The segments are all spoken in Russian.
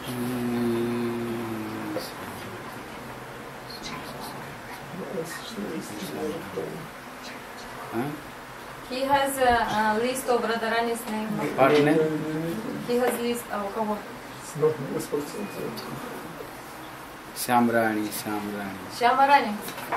He has a list of Radharani's name. He has list. А у кого? Шамрани. Шамарани.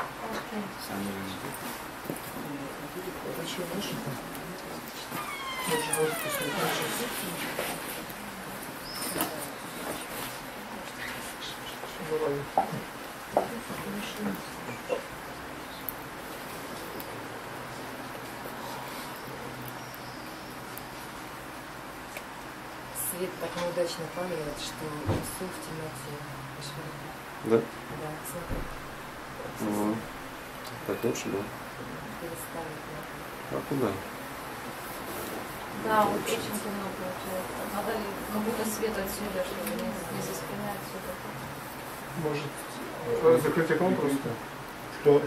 Свет так неудачно падает, что рисую в темноте. Да? Да, смотри. Угу. Так лучше, да? Переставить. А куда? Да, вот очень темно получается. Надо ли как будто свет отсюда, чтобы не со спины отсюда. Может, закрыть окно просто? Что?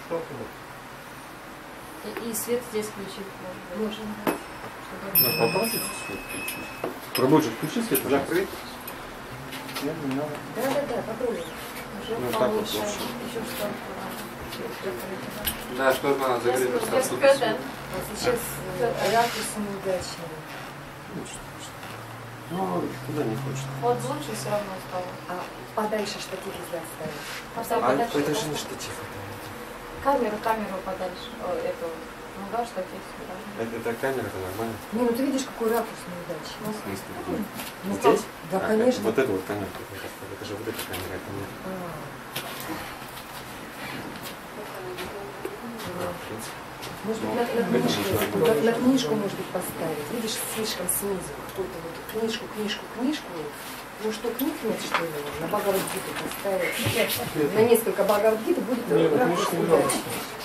И свет здесь включить можно. Надо попробовать свет включить. Рабочий, включи свет, закрыть. Нет, не надо. Да, попробуй. Уже Ну, получше. так вот Еще что-то надо. Да, что надо закрыть. А сейчас ракурс неудачный. Ну, туда не хочет. Вот лучше все равно стало. А подальше штатив ставить. Поставь А подальше. это же не штатив. Камеру подальше. Эту. Ну да, штатив сюда. Это камера, это нормально. Не, ну ты видишь, какой ракурс неудачный. В смысле? Ну, Здесь? Да, конечно. Вот это вот камера. Это же вот эта камера, это нет. Может быть, на книжку, может быть, поставить. Видишь, слишком снизу какую-то вот книжку. Ну что, книг нет, что ли? На Бхагавад-гиту поставить. На несколько Бхагавад-гиты будет ракурс неудачный.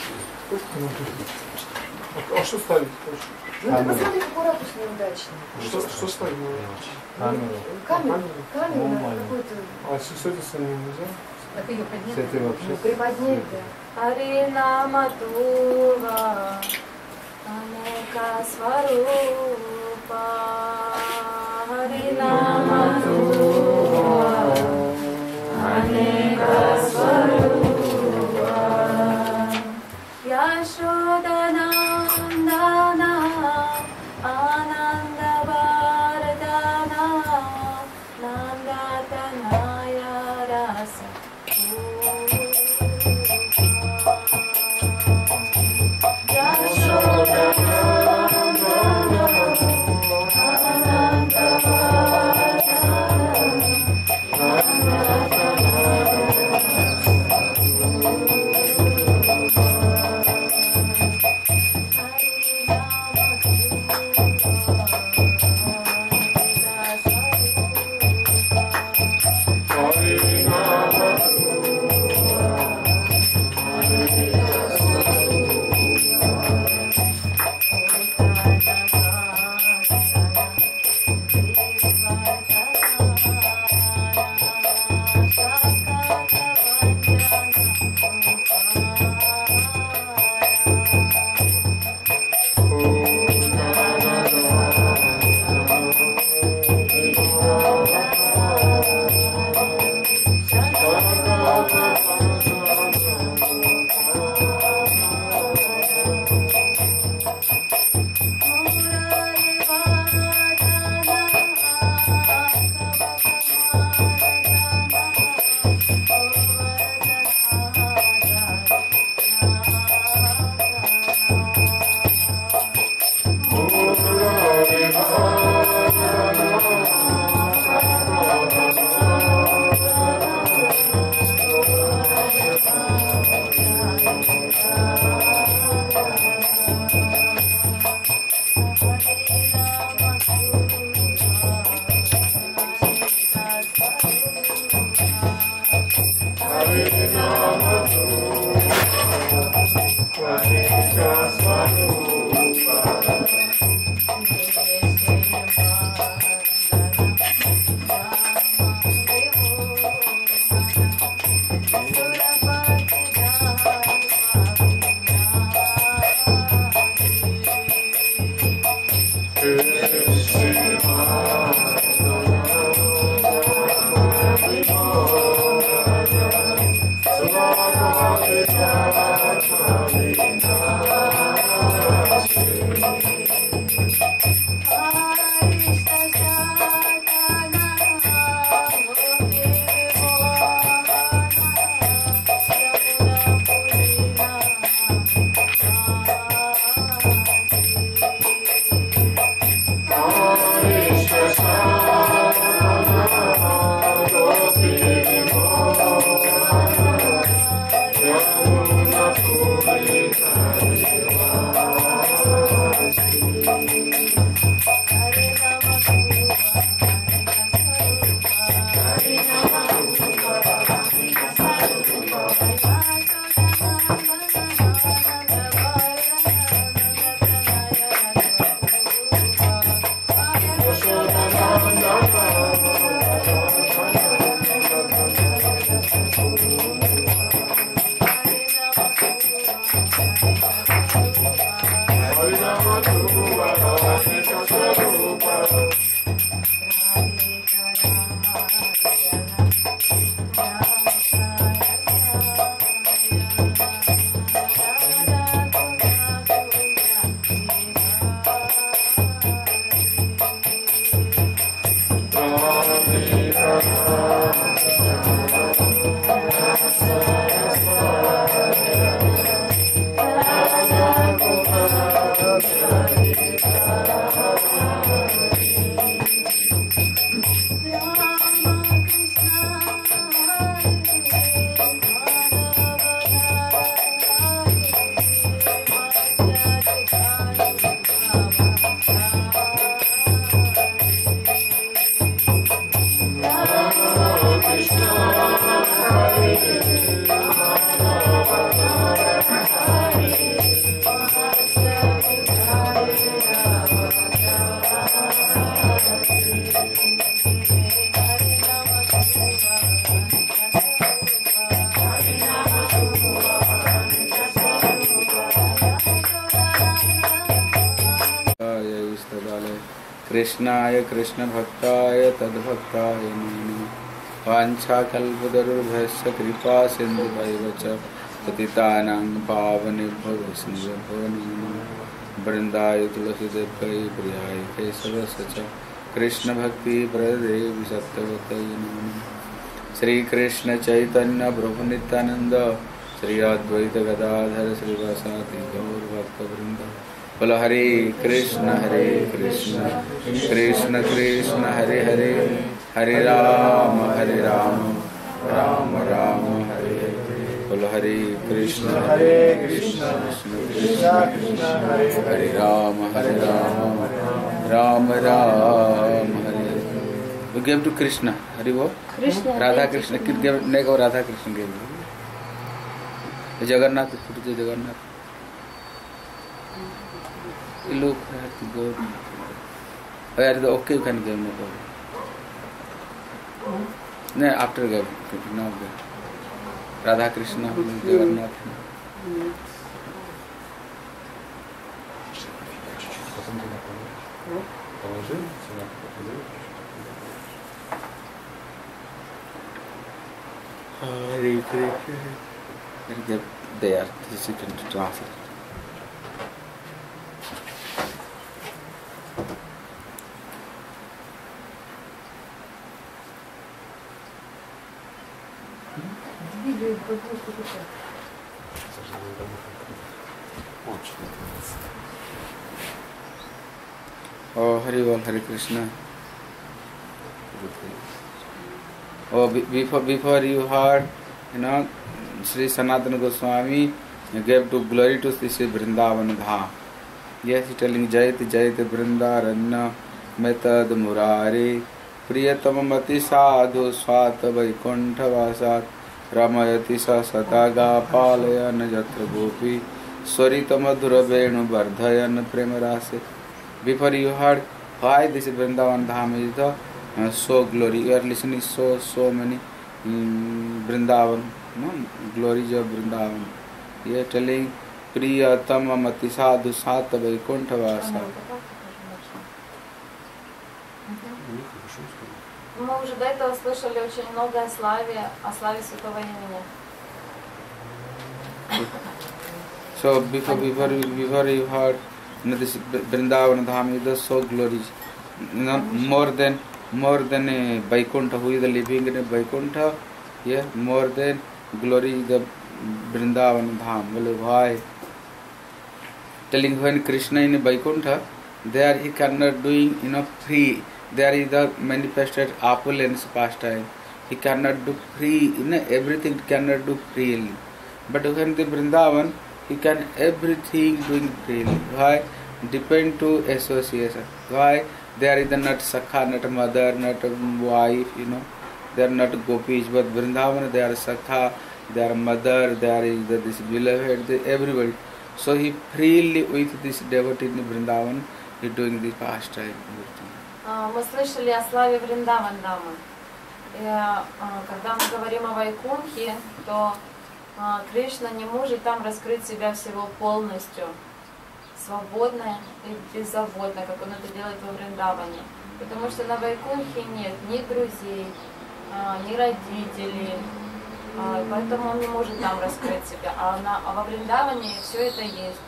А что ставить? Ну ты посмотри, какой ракурс неудачный. Что ставить? Камеру на какой-то... А с этой стороны нельзя? Так ее поднять. С этой вообще? Ну, приподнять, да. Харинама Туга Анека Сварупа Харинама Туга Анека Сварупа Яшода Нандана Ананда Vardhana Nandatanaya Rasa कृष्णाय कृष्ण भक्ताय तद्भक्ताय नमः। वाञ्छाकल्पतरुर्भयस्य कृपा सिन्धुभैव च पतितानां पावनेभ्यो वैष्णवेभ्यो नमो नमः। वृन्दाय तुलसीदेव्यै प्रियाय केशवस्य च कृष्ण भक्ति प्रदेवी सत्यवत्यै नमो नमः। श्री कृष्ण चैतन्य प्रभु नित्यानंद श्री अद्वैत गदाधर श्रीवासादि गौर भक्तवृंद। बोलो हरे कृष्ण कृष्ण कृष्ण हरे हरे, हरे राम राम राम हरे हरे। बोलो हरे कृष्ण कृष्ण कृष्ण हरे राम राम राम हरे। We gave to Krishna. Hari wo? Krishna. Radha Krishna. Kid gave neck or Radha Krishna gave. Jagannath, put it Jagannath. Look at the God. Where the okay you can give no problem. No, after gave, now gave. Radha Krishna, Jagannath. Hare Krishna. They are difficult to translate. Oh, Hare Krishna. Oh, before you heard, Sri Sanatana Goswami gave to glory to Sri Vrindavan Dham. Yes, he telling Jayat Jayat Vrindaranya Metad Murari Priyatamamati Sadhu Swata Vaikuntha Vasat Ramayati Sa Sataga Palayana Jatra Gopi Swarita Madhura Venu Vardhayan Premarase. Before you heard why this Vrindavan Dham is the so glory. You are listening so many Vrindavan, glories of Vrindavan. You are telling Priyatama Mati Sadhu Sata Vaikuntha Vasa. Мы уже до этого слышали очень много о славе святого имени. So before you heard this Vrindavan Dham is so glorious, more than a Vaikuntha, who is living in a Vaikuntha, yeah, more than glory is the Vrindavan Dham. Well, why? Telling when Krishna in a Vaikuntha, there he cannot doing free. There is the manifested opulence pastime. He cannot do free, everything cannot do freely. But when the Vrindavan, he can everything doing freely. Why? Depend to association. Why? There is not Sakha, not mother, not wife, They are not gopis, but Vrindavan, they are Sakha, they are mother, there is this beloved, everybody. So he freely with this devotee in Vrindavan, he doing the pastime. Мы слышали о славе Вриндаван Дама. Когда мы говорим о Вайкунхе, то Кришна не может там раскрыть себя всего полностью. свободно и беззаботно, как он это делает во Вриндаване. Потому что на Вайкунхе нет ни друзей, ни родителей, поэтому он не может там раскрыть себя. А во Вриндаване все это есть.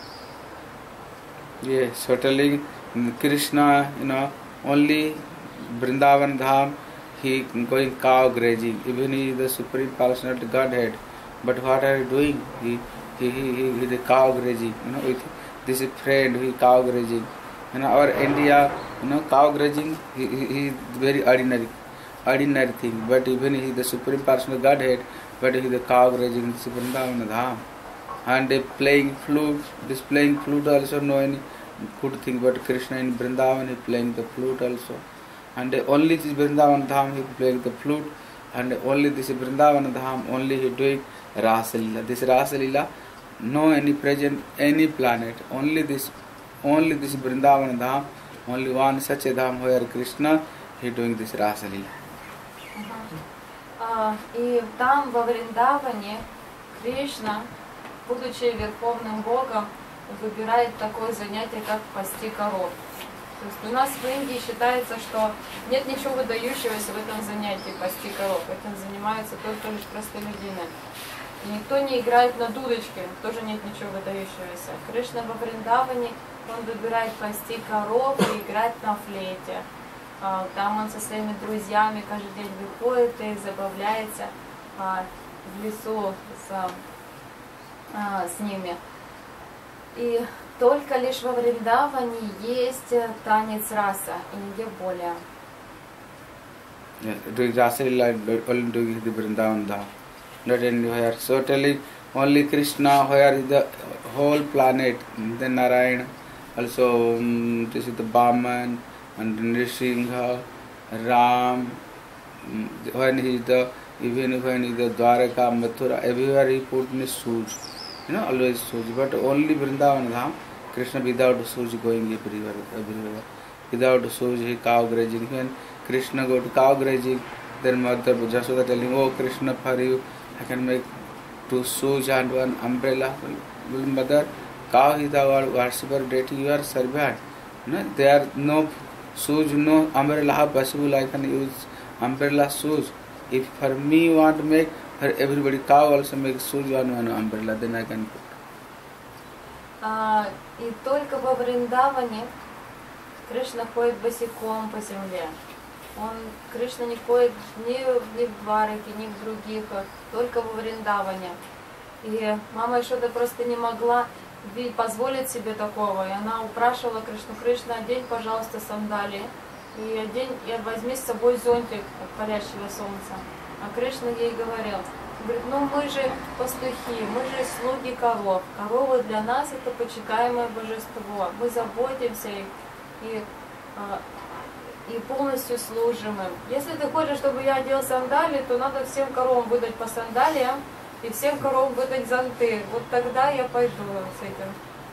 Yes, certainly Krishna, only Vrindavan Dham, he going cow grazing. Even he is the Supreme Personality Godhead. But what are you doing? He is a cow grazing. With this friend, he cow grazing. Our India, cow grazing, he is very ordinary thing. But even he is the Supreme Personal Godhead, but he is the cow grazing. This is Vrindavan Dham. And they playing flute. This playing flute also no any good thing. But Krishna in Vrindavan, he playing the flute also. And only this Vrindavan Dham he playing the flute. And only this Vrindavan Dham only he doing Rasa Leela. This Rasa Leela, no any present any planet. Only this Vrindavan Dham, only one such a Dham where Krishna he doing this Rasa Leela. И там во Вриндаване Кришна, будучи Верховным Богом, выбирает такое занятие, как пасти коров. То есть у нас в Индии считается, что нет ничего выдающегося в этом занятии пасти коров. Этим занимаются только лишь простолюдины. И никто не играет на дудочке, тоже нет ничего выдающегося. Кришна во Вриндаване, он выбирает пасти коров и играть на флейте. Там он со своими друзьями каждый день выходит и забавляется в лесу с ними. И только лишь во Вриндаване есть танец раса, и нигде более. Doing Rasa Leela, only doing the Vrindavan Dham. Not anywhere. Certainly only Krishna, where is the whole planet, the Narayana, also this is the Baman, and Nrsimha, Ram, when he is the, even when he is the Dwaraka, Mathura, everywhere he put in his shoes. Always shoes. But only Vrindavan Dham, Krishna without shoes going everywhere. Without shoes, he cow grazing. When Krishna go to cow grazing, then Mother Jasoda telling, oh Krishna, for you, I can make 2 shoes and 1 umbrella. Well, Mother, cow is our worshipper deity, you are servant. There are no shoes, no umbrella. How possible I can use umbrella shoes? If for me you want to make, for everybody, cow also makes shoes on one umbrella, then I can put. И только во Вриндаване Кришна ходит босиком по земле. Кришна не ходит ни в Двараке, ни в других, только во Вриндаване. И мама Ишода просто не могла позволить себе такого. И она упрашивала Кришну: Кришна, одень, пожалуйста, сандалии. И возьми с собой зонтик от палящего солнца. А Кришна ей говорил, мы же пастухи, мы же слуги коров. Коровы для нас это почитаемое божество. Мы заботимся и полностью служим им. Если ты хочешь, чтобы я одел сандалии, то надо всем коровам выдать по сандалиям и всем коровам выдать зонты. Вот тогда я пойду с этим.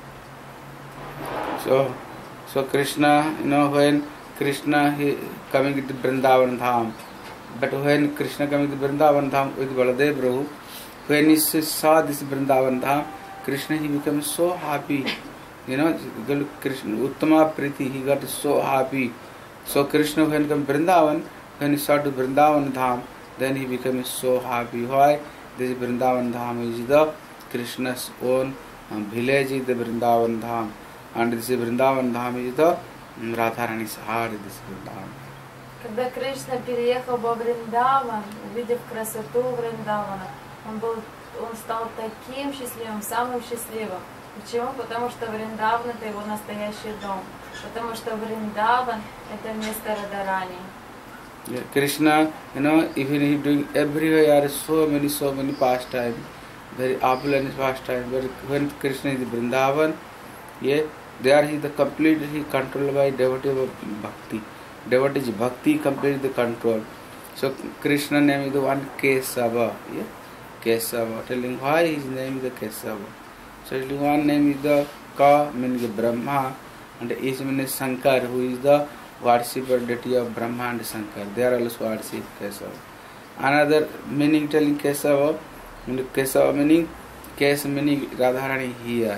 So Krishna, when Krishna he coming to Vrindavan Dham, but when Krishna coming to Vrindavan Dham with Baladev Prabhu, when he saw this Vrindavan Dham, Krishna he became so happy. Krishna Uttama Priti, he got so happy. So Krishna when come Vrindavan, when he saw to Vrindavan Dham, then he became so happy. Why? This Vrindavan Dham is the Krishna's own village, is the Vrindavan Dham, and this Vrindavan Dham is the Radharani's heart. This Vrindavan. Когда Кришна переехал во Вриндаван, увидев красоту Вриндавана, он стал таким счастливым, самым счастливым. Почему? Потому что Вриндаван это его настоящий дом. Потому что Вриндаван это место Радарани. Krishna, even he doing everywhere so many pastimes, very opulent pastimes. But when Krishna is Vrindavan, there he is the completely controlled by devotee of bhakti. Devotee's bhakti completely control. So Krishna name is the one Kesava. Kesava. Telling why his name is the Kesava. So one name is the Ka, meaning Brahma, and is means Shankar, who is the worshipper deity of Brahma and Shankar. They are also worship Kesava. Another meaning telling Kesava meaning Kes meaning Radharani here.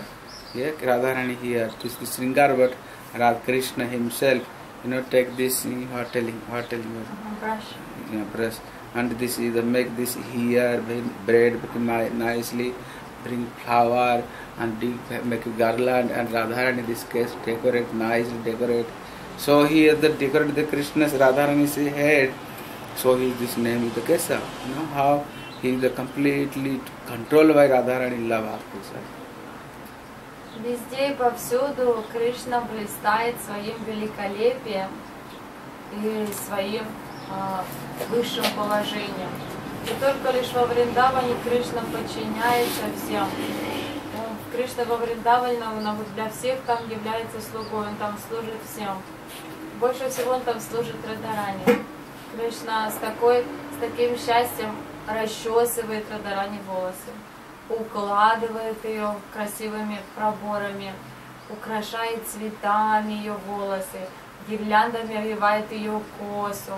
Yeah, Radharani here. This is Sringar, but Radha Krishna himself, take this. What telling you? Brush. Yeah, brush. And this is make this here, braid nicely, bring flower and make a garland, and Radharani this case decorate nicely, decorate. So here the decorate the Krishna's Radharani's head. So he this name is the Kesa. How he is the completely controlled by Radharani love of Krishna. Везде и повсюду Кришна блистает своим великолепием и своим высшим положением. И только лишь во Вриндаване Кришна подчиняется всем. Кришна во Вриндаване для всех там является слугой, он там служит всем. Больше всего он там служит Радарани. Кришна с таким счастьем расчесывает Радарани волосы, укладывает ее красивыми проборами, украшает цветами ее волосы, гирляндами обвивает ее косу.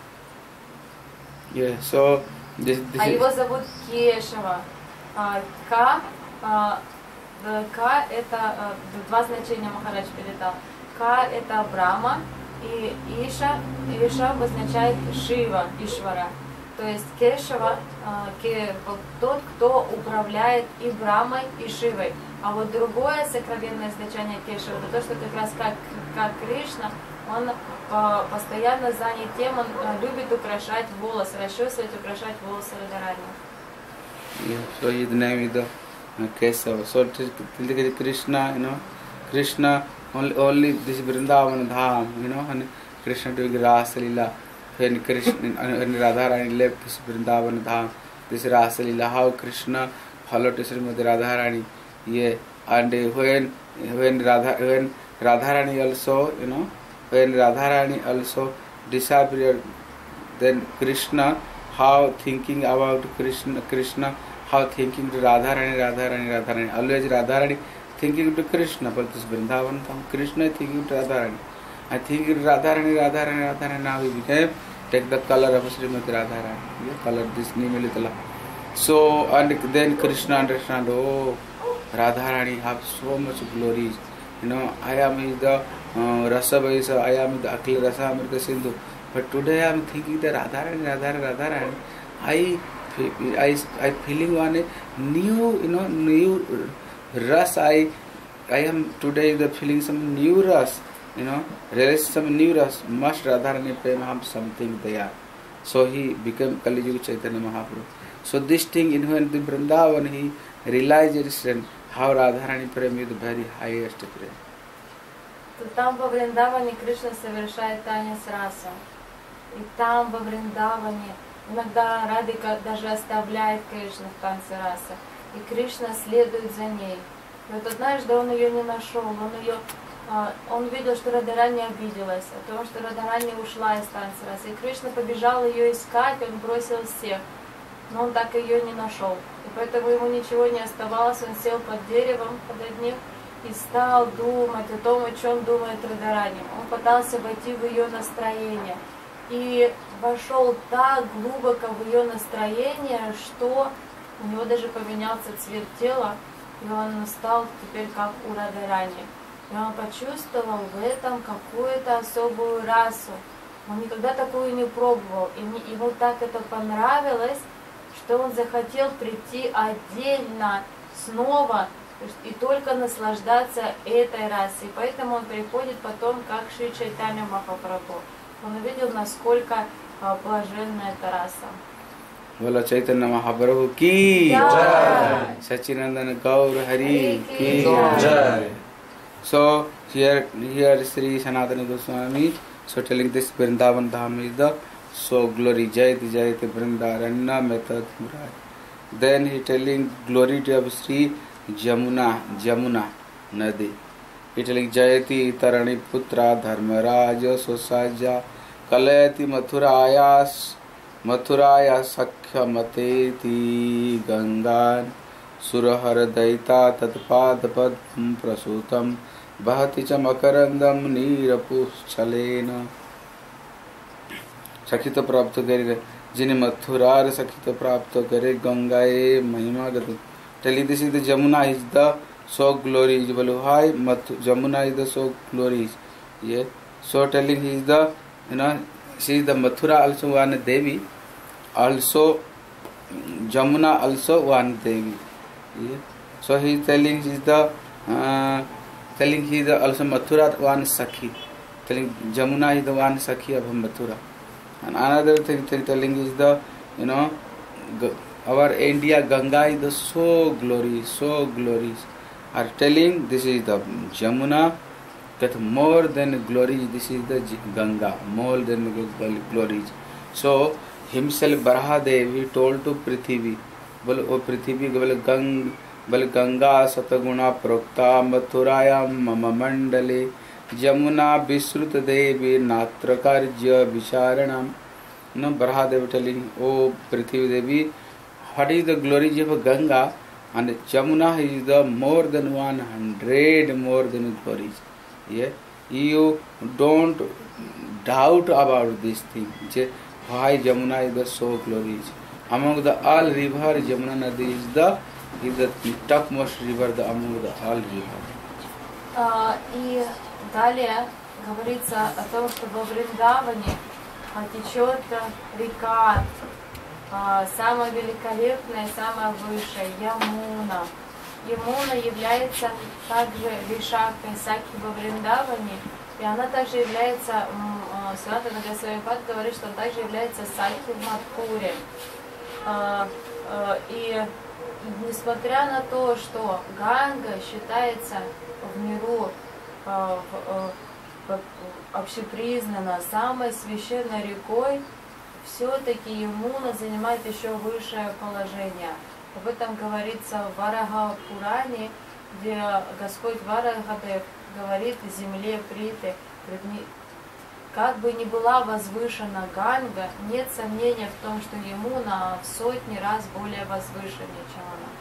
Yeah, so this его зовут Кешава. К это два значения Махарадж передал. К это Брахма, и Иша обозначает Шива, Ишвара. То есть Кешава, тот, кто управляет и Брахмой, и Шивой. А вот другое сокровенное значение Кешава, это то, что как раз как Кришна, он постоянно занят тем, он любит украшать волосы, расчесывать, украшать волосы Радарани. Yeah, so his name is the Kesava. So Krishna, Krishna only this Vrindavan Dham, and Krishna doing Rasa Lila. When Krishna and Radharani left this Vrindavan Dham, this Rasa Lila, how Krishna followed Srimati Radharani. Yeah, and when Radharani also, when Radharani also disappeared, then Krishna, how thinking about Krishna, how thinking to Radharani, always Radharani thinking to Krishna, but this Vrindavan, Krishna thinking to Radharani. I think Radharani, now he became, take the color of Srimati Radharani, color this Nimelitala. So, and then Krishna understand, oh, Radharani have so much glories. I am the Rasa Vaisa, I am the Akhil Rasa Amrita Sindhu. But today I am thinking that Radharani, I feeling one new, new ras. I am today the feeling some new ras, realize some new ras. Must Radharani Prem have something there. So he became Kali Yuga Chaitanya Mahaprabhu. So this thing in when the Vrindavan he realized how Radharani Prem is the very highest prem. Там во Вриндаване Кришна совершает танец раса. И там во Вриндаване иногда Радхика даже оставляет Кришну в танце раса. И Кришна следует за ней. И вот однажды он ее не нашел. Он видел, что Радарани обиделась, о том, что Радарани ушла из танца раса. И Кришна побежал ее искать, он бросил всех. Но он так ее не нашел. И поэтому ему ничего не оставалось. Он сел под деревом, под одним, и стал думать о том, о чем думает Радарани. Он пытался войти в ее настроение. И вошел так глубоко в ее настроение, что у него даже поменялся цвет тела, и он стал теперь как у Радарани. И он почувствовал в этом какую-то особую расу. Он никогда такую не пробовал. И ему так это понравилось, что он захотел прийти отдельно снова и только наслаждаться этой расой. И поэтому он приходит потом как Шри Чайтанья Махапрабху. Он увидел, насколько блаженна эта раса. Bola Chaitanya Mahaprabhu ki jai, Sachinandana Gaur Hari ki jai. So here Sri Sanatana Goswami so telling this Vrindavan Dham is the so glory Jayati Jayati Vrindaranya method. Then he telling glory to of Sri Jamuna Nadi. He telling Jayati Tarani Putra Dharmaraja Sosaja Kalayati Mathuraya Sakhya Mateti Gangan Surahar Daita Tatpad Padm Prasutam Bahati Chamakarandam Nirapuschalena Sakhita Prapta Gare Jini Mathurar Sakhita Prapta Gare Gangae Mahima Gati. Telling this is the Jamuna is the so glorious. Why Jamuna is the so glorious? Yeah. So telling he is the, she is the Mathura also one Devi. Also Jamuna also one Devi. Yeah. So he is telling he is the telling he is the also Mathura one Sakhi. Telling Jamuna is the one Sakhi of Mathura. And another thing telling is the, our India Ganga is the so glorious. Are telling this is the Jamuna, that more than glory, this is the Ganga, more than glories. So himself Barahadev, he told to Prithivi, O Prithivi, Ganga Sataguna Prokta Mathurayam Mama Mandale Jamuna Visruta Devi Natrakarja Visharanam. Barahadev telling, O Prithivi Devi, what is the glory of Ganga? And Jamuna is the more than 100 more than glories. Yeah, you don't doubt about this thing. Why Jamuna is the so glorious? Among the all river, Jamuna Nadi is the topmost river among the all river. И далее говорится о том, что во Вриндаване течет река, самая великолепная, самая высшая, Ямуна. Ямуна является также Вишакхой Сакхи во Вриндаване, и она также является, Санатана Госвами-пад говорит, что она также является Сакхи в Мадхуре. И несмотря на то, что Ганга считается в миру общепризнана самой священной рекой, все-таки Ямуна занимает еще высшее положение. Об этом говорится в Вараха Пуране, где Господь Варахадев говорит земле Приты, как бы ни была возвышена Ганга, нет сомнения в том, что Ямуна в сотни раз более возвышеннее, чем она.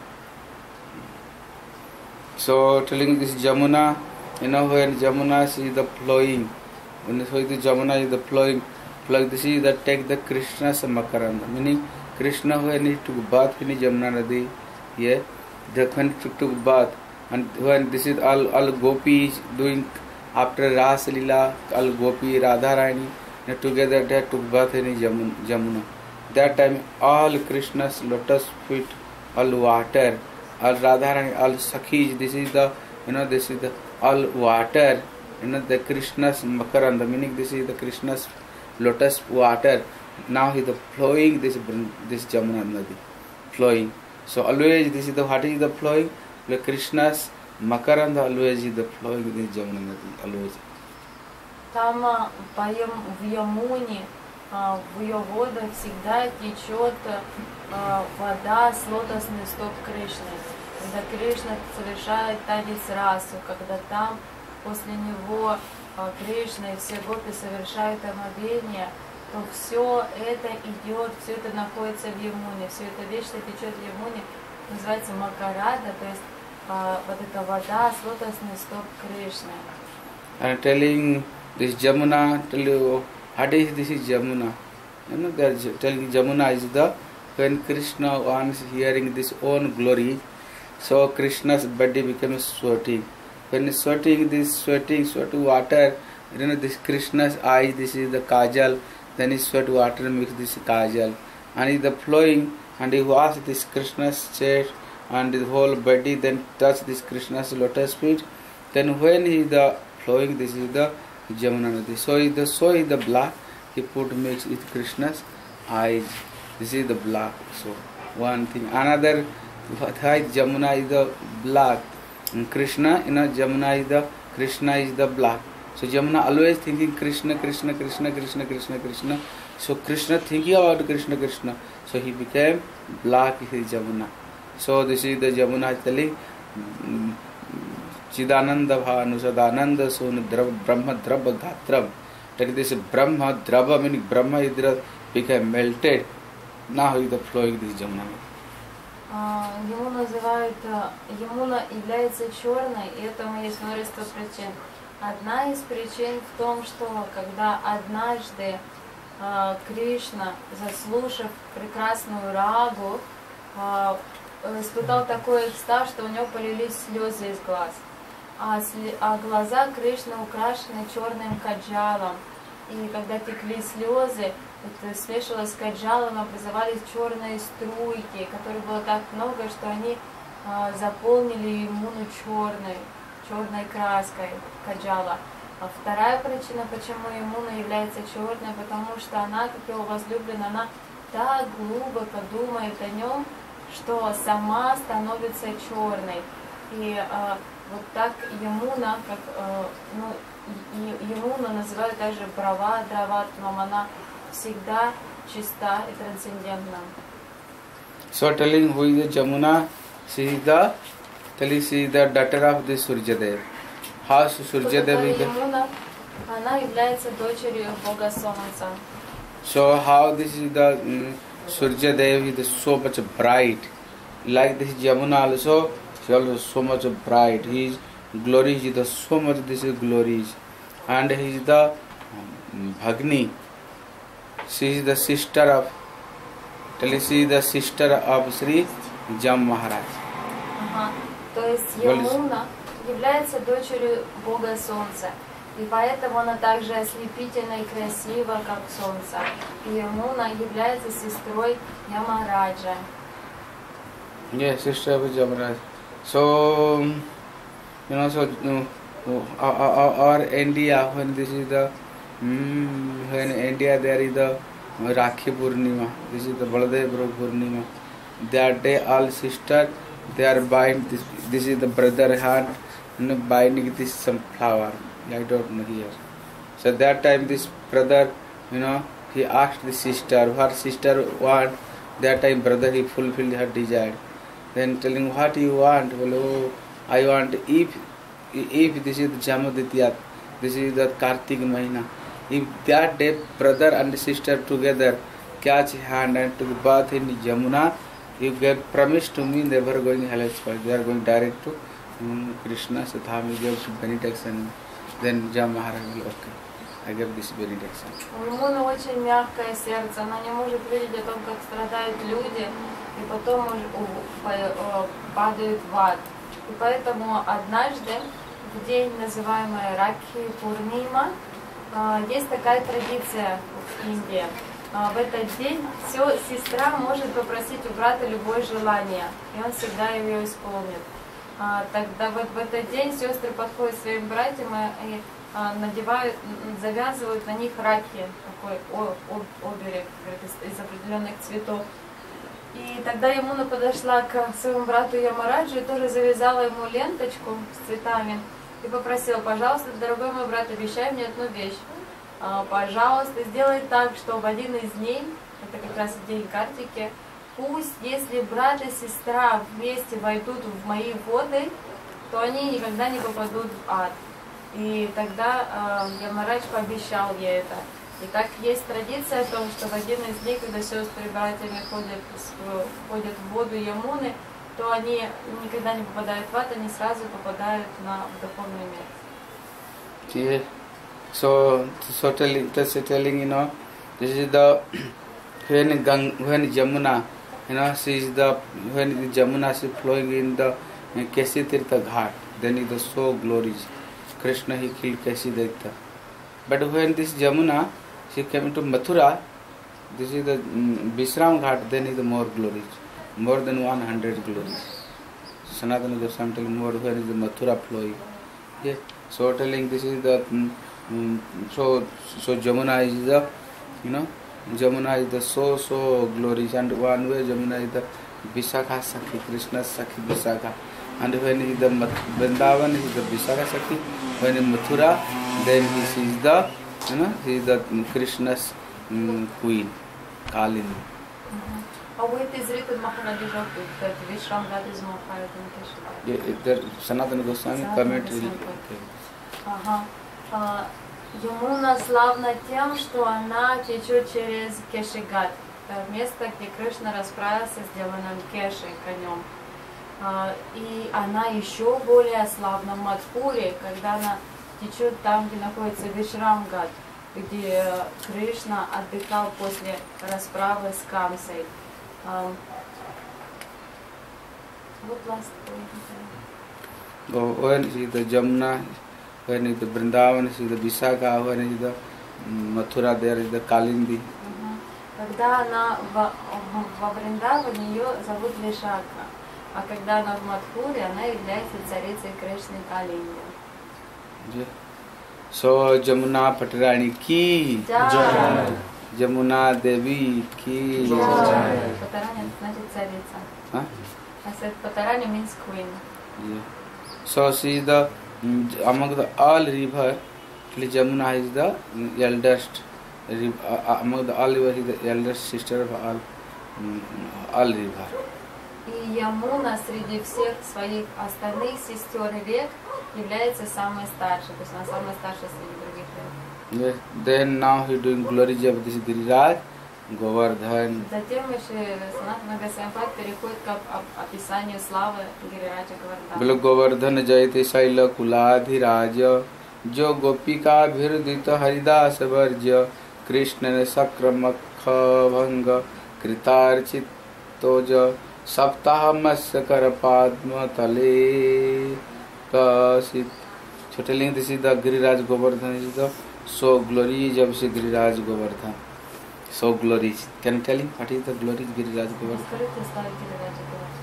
So telling this Jamuna, when Jamuna is the flowing, when the Jamuna is the flowing, this is the take the Krishna's Makaranda, meaning Krishna when he took bath in Jamuna Nadi, yeah, when he took bath, and when this is all gopis doing after Ras Lila, all gopi Radharani together they took bath in Jamuna. That time all Krishna's lotus feet, all water, all Radharani, all Sakhis, this is the this is the all water, the Krishna's Makaranda, meaning this is the Krishna's lotus water. Now he is the flowing this Jamuna Nadi, flowing. So always this is the what is the flowing? The Krishna's Makaranda always is the flowing this Jamuna Nadi, always. Там в Ямуне, в ее водах всегда течет вода с лотосных стоп Кришны. Когда Кришна совершает танец расу, когда там после него Кришна и все гопи совершают омовение, то все это идет, все это находится в Ямуне, все это вечно течет в Ямуне, называется Макарада, то есть вот эта вода с лотосных стоп Кришны. And telling this Jamuna, tell you what is this is Jamuna. They are telling Jamuna is the when Krishna once hearing this own glory, so Krishna's body becomes sweating. When sweating water, this Krishna's eyes, this is the kajal, then his sweat water makes this kajal. And is the flowing, and he washes this Krishna's chest and his whole body, then touch this Krishna's lotus feet. Then when he is the flowing, this is the Jamuna Nadi. So is the black, he makes it Krishna's eyes. This is the black. So one thing. Another, Jamuna is the black. And Krishna, Jamuna is the Krishna is the black. So Jamuna always thinking Krishna. So Krishna thinking about Krishna. So he became black, his Jamuna. So this is the Jamuna telling Chidananda Bhanu Sadananda Sun Brahma Drabha Gatram. That this Brahma Drabha meaning Brahma Idra became melted. Now he is the flowing this Jamuna. Ему называют, Ямуна является черной, и этому есть множество причин. Одна из причин в том, что когда однажды Кришна, заслушав прекрасную рагу, испытал такой экстаз, что у него полились слезы из глаз. А глаза Кришны украшены черным каджалом. И когда текли слезы, это смешивалось с каджалом, образовались черные струйки, которых было так много, что они заполнили Ямуну черной краской каджала. А вторая причина, почему Ямуна является черной, потому что она, как его возлюбленная, она так глубоко думает о нем, что сама становится черной. И вот так Ямуна, как Ямуна называют также Брава Драватмам, она всегда чиста и трансцендентна. So telling who is the Jamuna, she is the daughter of the Surjadev. How Surjadev is the... Ямуна, она является дочерью Бога Солнца. So how this is the Surjadev is so much bright. Like this Jamuna also, she also so much bright. His glory is the so much this is glories. And he is the Bhagni. She is the sister of, she is the sister of Sri Jam Maharaj. То есть Ямуна является дочерью Бога Солнца. И поэтому она также ослепительна и красива, как солнце. И Ямуна является сестрой Ямараджа. Yes, sister of Yamaraj. So, our India, when this is the, when India there is the Rakhi Purnima, this is the Baladev Purnima. That day all sisters, they are buying this is the brother hand, binding this some flower. I don't know here. So that time this brother, he asked the sister, what sister want. That time brother he fulfilled her desire. Then telling what you want. Well, oh, I want if this is the Jamaditya, this is the Kartik Mahina. If that day brother and sister together catch hand and took bath in Jamuna, you gave promise to me they were going Hellespont. They are going direct to Krishna. So Dham gave benediction. Then Jam Maharaj will okay. I give this benediction. У Ямуны очень мягкое сердце. Она не может видеть о том, как страдают люди, и потом падают в ад. И поэтому однажды, в день, называемый Ракхи Пурнима, есть такая традиция в Индии. В этот день сестра может попросить у брата любое желание, и он всегда ее исполнит. Тогда вот в этот день сестры подходят к своим братьям и завязывают на них раки, такой оберег из определенных цветов. И тогда Ямуна подошла к своему брату Ямараджу и тоже завязала ему ленточку с цветами и попросила: пожалуйста, дорогой мой брат, обещай мне одну вещь. Пожалуйста, сделай так, что в один из дней, это как раз день Картики, пусть, если брат и сестра вместе войдут в мои воды, то они никогда не попадут в ад. И тогда Ямарадж пообещал ей это. И так есть традиция о том, что в один из дней, когда сестры и братьями входят в воду Ямуны, то они никогда не попадают в ад, они сразу попадают в духовный мир. So telling, this is the when Jamuna, she is the when the Jamuna is flowing in the Kesitirtha Ghat, then it is so glorious. Krishna he killed Kesitirtha. But when this Jamuna she came to Mathura, this is the Vishram Ghat, then it is more glorious, more than 100 glories. Sanatana Goswami telling more when is the Mathura flowing. Yeah. So telling this is the so Jamuna is the Jamuna is the so glorious, and one way Jamuna is the Vishakha Sakhi, Krishna's Sakhi Vishakha, and when is the Vrindavan is the Vishakha Sakhi, when in Mathura then he is the he is the Krishna's queen, Kalini. What is written Mahanadija that Vishram God is more higher than Krishna? There Sanatana Goswami commentary. Ямуна славна тем, что она течет через Кешигат, место, где Кришна расправился с демоном Кешей, конем. И она еще более славна в Мадхуре, когда она течет там, где находится Вишрамгат, где Кришна отдыхал после расправы с Камсой. What last point? When is the Jamuna, when is the Vrindavan, is the Visakha, when is the Mathura, there is the Kalindi. Когда она во Вриндаване, ее зовут Вишакха, а когда она в Мадхуре, она является царицей Кришны Калинди. So Jamuna Patarani ki Jai. Jamuna Devi ki Patarani значит царица. Huh? I said Patarani means queen. Yeah. So she is the among the all river, Jamuna is the eldest among the all river, is the eldest sister of all river. И Ямуна среди всех своих остальных сестер рек является самой старшей, то есть она самая старшая среди других рек. Yes. Then now he doing glory of this Giriraj, Govardhan. Затем еще Санатана Госвами переходит к описанию славы Гирираджа Говардхана. बोलो गोवर्धन जयते शैल कुलाधिराज जो गोपिका भिर्दित हरिदास वर्ज्य कृष्ण ने सक्रमख भंग कृतार्चितोज सप्ताह मत्स्य कर पाद्म तले छोटे लिंग this is the Giriraj Govardhan is the so glories of Sri Giriraj Govardhan. So glories. Can you tell him what is the glories Giriraj Govardhan? Скажите славу Гирираджа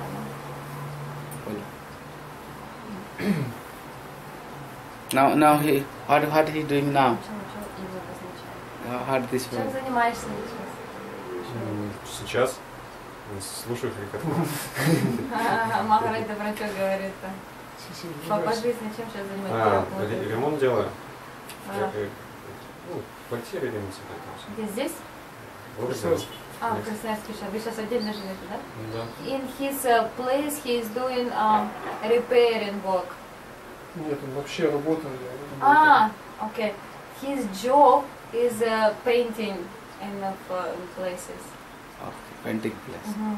Говардхана. Now he what he doing now? Чем имя обозначает? How this Чем one? занимаешься сейчас? Сейчас слушаю Харикатху. Махарадж Добрачок говорит. По жизни чем сейчас занимаешься? Ремонт делаю. А. Ну, квартиры ремонт всегда. Где здесь? Вот Красавец. делаю. А, в Красноярске сейчас. Вы сейчас отдельно живете, да? Да. In his place he is doing repairing work. Нет, он вообще работает. Okay. His job is painting in places. Okay, painting place. Мгм.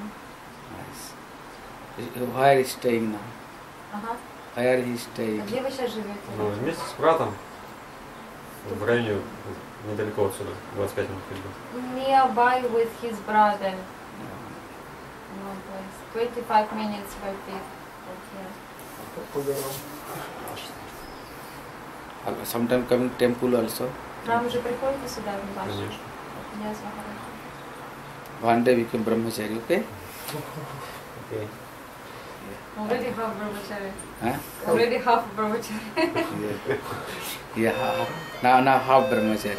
Nice. Where is staying now? Ага. Where he А staying? где вы сейчас живете? Ну, вместе с братом в районе недалеко отсюда, 25 минут ходьбы. Nearby with his brother. In one place. 25 minutes by feet. По горам. Sometimes coming temple also. К нам уже приходите сюда, в ваш? Конечно. Yes, Maharaj. One day become brahmachari, okay? Окей. Already half brahmachari. Huh? Already half brahmachari. Yeah. Now half brahmachari.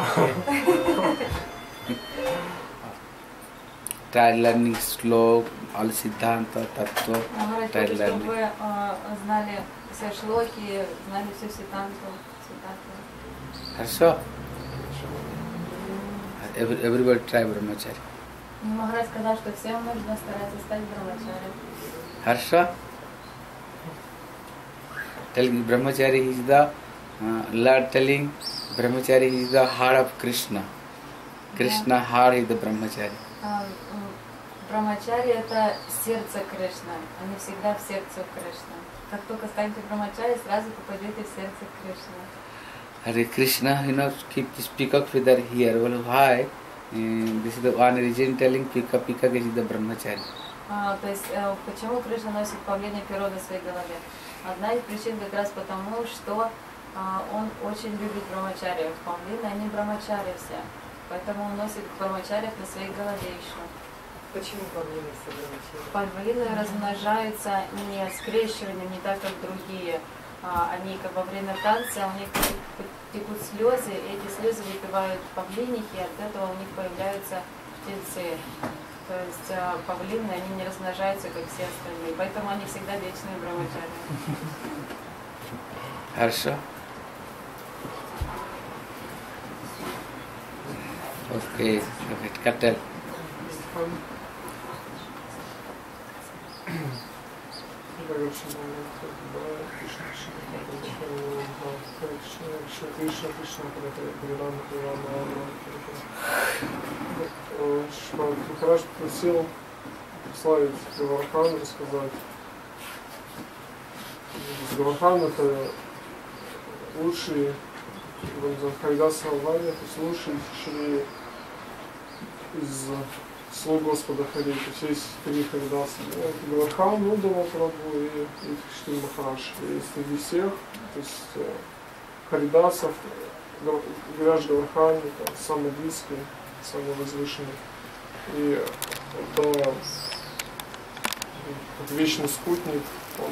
Try learning slow, all siddhanta, tattva. Maharaj Try хочет, чтобы learning. вы знали все шлоки, знали всю ситанту. Harsha? Everybody try brahmachari. Махарадж сказал, что всем нужно стараться стать брахмачари. Harsha? Telling brahmachari is the Lord telling brahmachari is the heart of Krishna. Krishna heart is the brahmachari. Брахмачари это сердце Кришны. Они всегда в сердце Кришны. Как только станете брахмачари, сразу попадете в сердце Кришны. Hare Krishna, keep this peacock feather here. Well, why? This is the one reason telling peacock is the brahmachari. То есть, почему Кришна носит павлинье перо на своей голове? Одна из причин как раз потому, что он очень любит брахмачариев. Павлины, они брахмачари все. Поэтому он носит брахмачариев на своей голове еще. Почему павлины все брахмачари? Павлины размножаются не скрещиванием, не так, как другие. Они как во время танца, у них текут слезы, и эти слезы выпивают павлинихи, и от этого у них появляются птенцы. То есть павлины, они не размножаются, как все остальные, поэтому они всегда вечные брахмачари. Harsha? Okay, Katel. Махарадж просил прославить Говардхан, рассказать. Говардхан это лучший Харидаса Вайна, то есть лучший Шри из слуг Господа Хари, то есть есть 3 Харидаса. Гавардхан, Удава Прабху и Шри Махарадж. И среди всех, то есть Харидасов, Гавардж Гавардхан это самый близкий, самый возвышенный. И это вечный спутник, он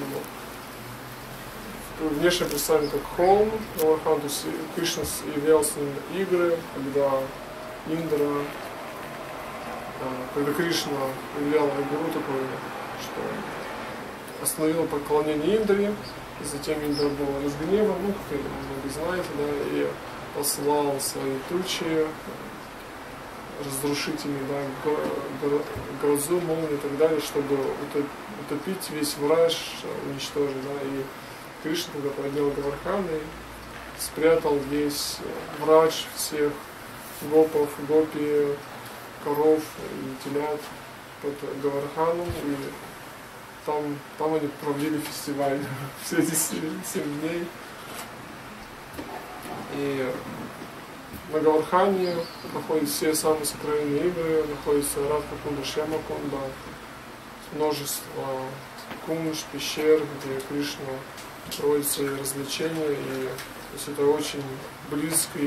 внешне представлен как холм Гавардхан, то есть Кришна являл с ним игры, когда Индра, когда Кришна являл игру такую, что остановил поклонение Индре, и затем Индра был разгневан, ну, как вы знаете, да, и послал свои тучи, разрушительные, да, грозу, молнию и так далее, чтобы утопить весь враж, уничтожить, да, и Кришна тогда поднял Гавардхан и спрятал весь враж всех гопов, гопи, коров и телят под Гавардханом, и там они провели фестиваль все эти 7 дней. И на Гавардхане находятся все самые сокровенные игры, находится Радха Кунда, Шьяма Кунда, множество кунж, пещер, где Кришна проводит свои развлечения, и то есть это очень близкий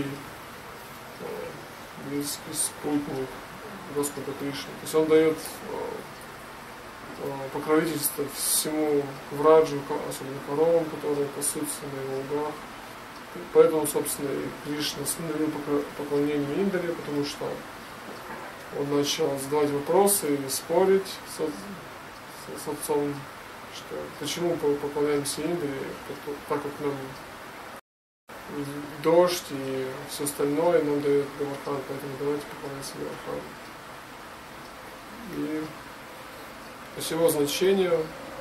спутник Господа Кришны. То есть он дает покровительство всему враджу, особенно коровам, которые пасутся на его лугах. Поэтому, собственно, и Кришна остановил поклонение Индре, потому что он начал задавать вопросы и спорить с отцом, что почему мы поклоняемся Индре, так как нам дождь и все остальное нам дает Гавардхан, поэтому давайте поклоняемся Гавардхану. И по всего значению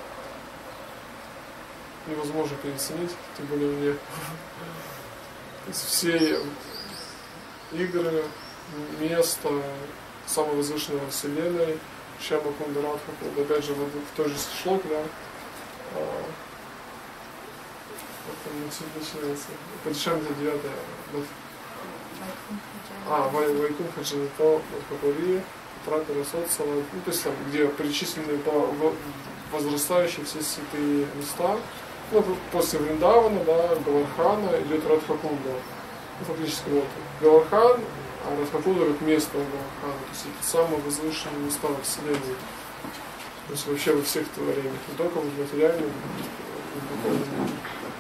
невозможно переоценить, тем более мне. То есть все игры, место самой возвышенной во Вселенной, Шьяма Кунда, Радха Кунда, опять же в той же шлоке, да, начинается. Падишамта 9. Вайкунха Джанато, Мадхапури, Трата Расотсала, ну, то есть там, где перечислены возрастающие все святые места. Ну, после Вриндавана, да, Гавардхана идет Радха-кунда. Ну, фактически вот Гавардхан, а Радха-кунда как место у Гавардхана. То есть это самые возвышенные места во Вселенной. То есть вообще во всех творениях, не только в материальном, и в духовном мире.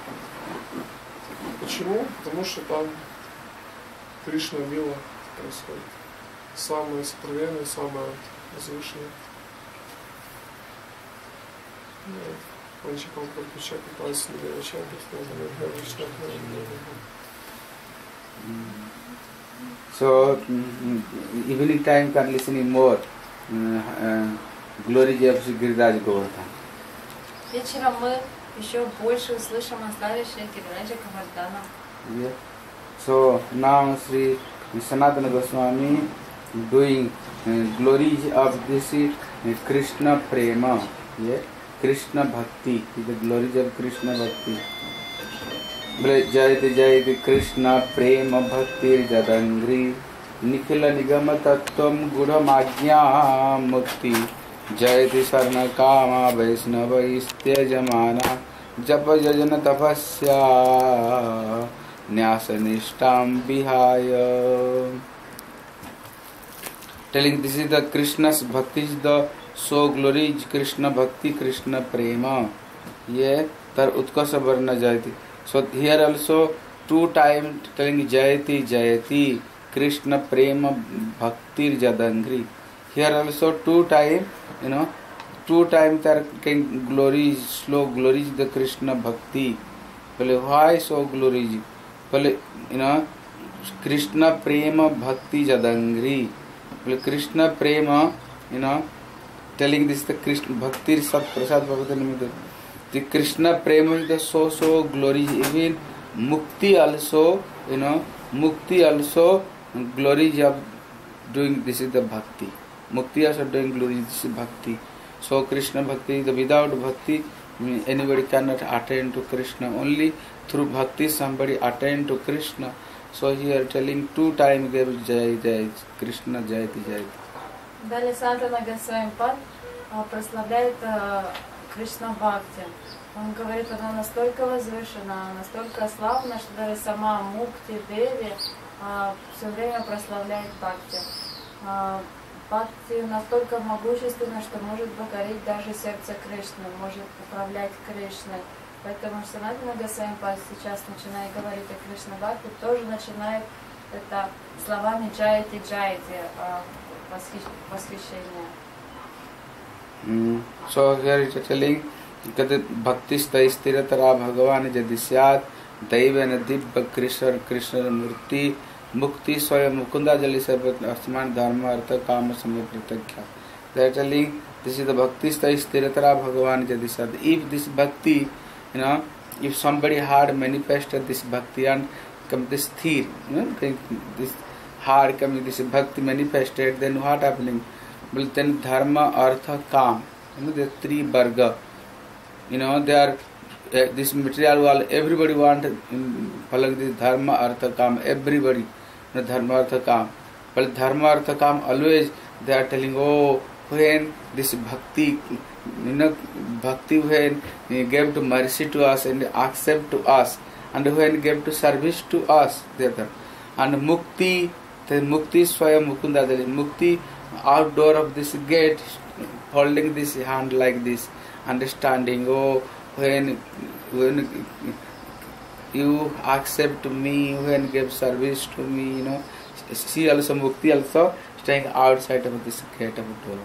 Почему? Потому что там Кришна Лила происходит. Самое сокровенное, самое возвышенное. So, evening time can listen in more glories of Sri Giriraj Govardhan. Вечером мы еще больше услышим о славе Шри Гирираджа Говардхана. Yeah. So now Sri Sanatana Goswami doing glories of this Krishna Prema, yeah? Krishna Bhakti, the glories of Krishna Bhakti. Jayate Jayate Krishna Prema Bhakti Jadangri Nikhila Nigama Tattvam Gudha Magya Mukti Jayate Sarna Kama Vaisnava Istya Jamana Japa Jajana Tapasya Nyasa Nishtam Vihaya. Telling this is the Krishna's Bhakti is the so glories Krishna Bhakti Krishna Prema. Ye tar utkasa varna jayati. So here also 2 times telling Jayati Jayati Krishna Prema Bhakti Jadangri. Here also 2 times, 2 times there can glories, slow glories the Krishna Bhakti. Why so glories? Krishna Prema Bhakti Jadangri. Krishna Prema, telling this the Krishna Bhakti Sat Prasad Bhagavatam. The Krishna Prema is the so glory. Even Mukti also, Mukti also glory of doing this is the Bhakti. Mukti also doing glory, this is Bhakti. So Krishna Bhakti, without Bhakti, anybody cannot attain to Krishna. Only through Bhakti somebody attain to Krishna. So here telling 2 times there is Jai Jai, Krishna Jayati Jayati. Далее Санатана Госвами Пад прославляет Кришна Бхакти. Он говорит, она настолько возвышена, настолько славна, что даже сама Мукти Деви все время прославляет Бхакти. Бхакти настолько могущественна, что может покорить даже сердце Кришны, может управлять Кришной. Поэтому Санатана Госвами Пад сейчас, начиная говорить о Кришна Бхакти, тоже начинает это словами Джайти Джайти, восхищения. So here it is telling that bhakti sthiratara bhagavan jadisyat daivena dibba krishna murti mukti swaya mukunda jali sabat asman dharma artha kama samya pratyakya. They are telling this is the bhakti sthiratara bhagavan jadisyat. If this bhakti, if somebody had manifested this bhakti and come this sthir, this hard coming this bhakti manifested, then what happening? Well, then dharma, artha, kam. The three varga. They are this material world. Everybody want follow this dharma, artha, kam. Everybody, dharma, artha, kam. But dharma, artha, kam always they are telling, oh, when this bhakti, bhakti when gave to mercy to us and accept to us, and when gave to service to us, and mukti, the mukti swaya mukunda dali. Mukti outdoor of this gate, holding this hand like this, understanding, oh, when you accept me, when give service to me, she also, mukti also staying outside of this gate of door.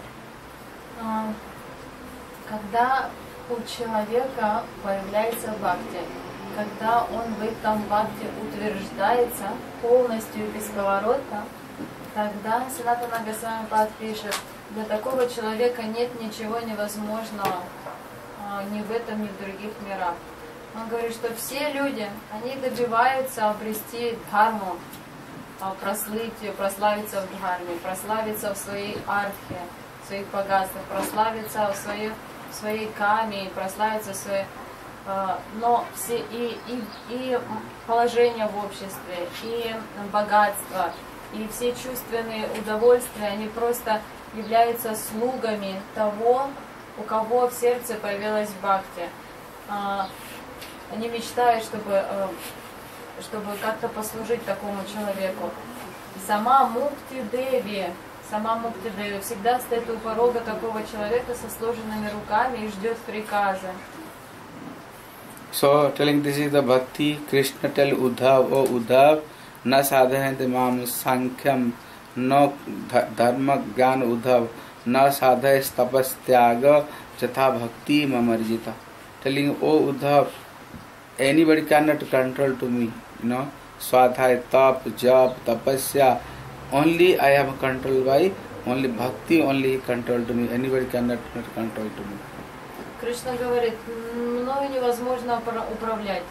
Когда у человека появляется бхакти, когда он в этом бхакти утверждается полностью и бесповоротно, тогда Санатана Госвами Пад пишет, для такого человека нет ничего невозможного ни в этом, ни в других мирах. Он говорит, что все люди, они добиваются обрести дхарму, прославиться в дхарме, прославиться в своей архе, в своих богатствах, прославиться в своей каме, прославиться в своей... Но все и положение в обществе, и богатство, и все чувственные удовольствия, они просто являются слугами того, у кого в сердце появилась бхакти. Они мечтают, чтобы как-то послужить такому человеку. Сама Мукти Деви всегда стоит у порога такого человека со сложенными руками и ждет приказа. So telling this is the bhakti, Krishna tell Uddhav, oh Uddhav, na sadhayante mam sankham, no dharma gyan Uddhav, na sadhay tapas tyaga, chatha bhakti mamarjita. Telling, oh Uddhav, anybody cannot control to me, swadhay, tap, jap, tapasya, only I have control by, only bhakti, only control to me, anybody cannot control to me. Кришна говорит, мною невозможно управлять.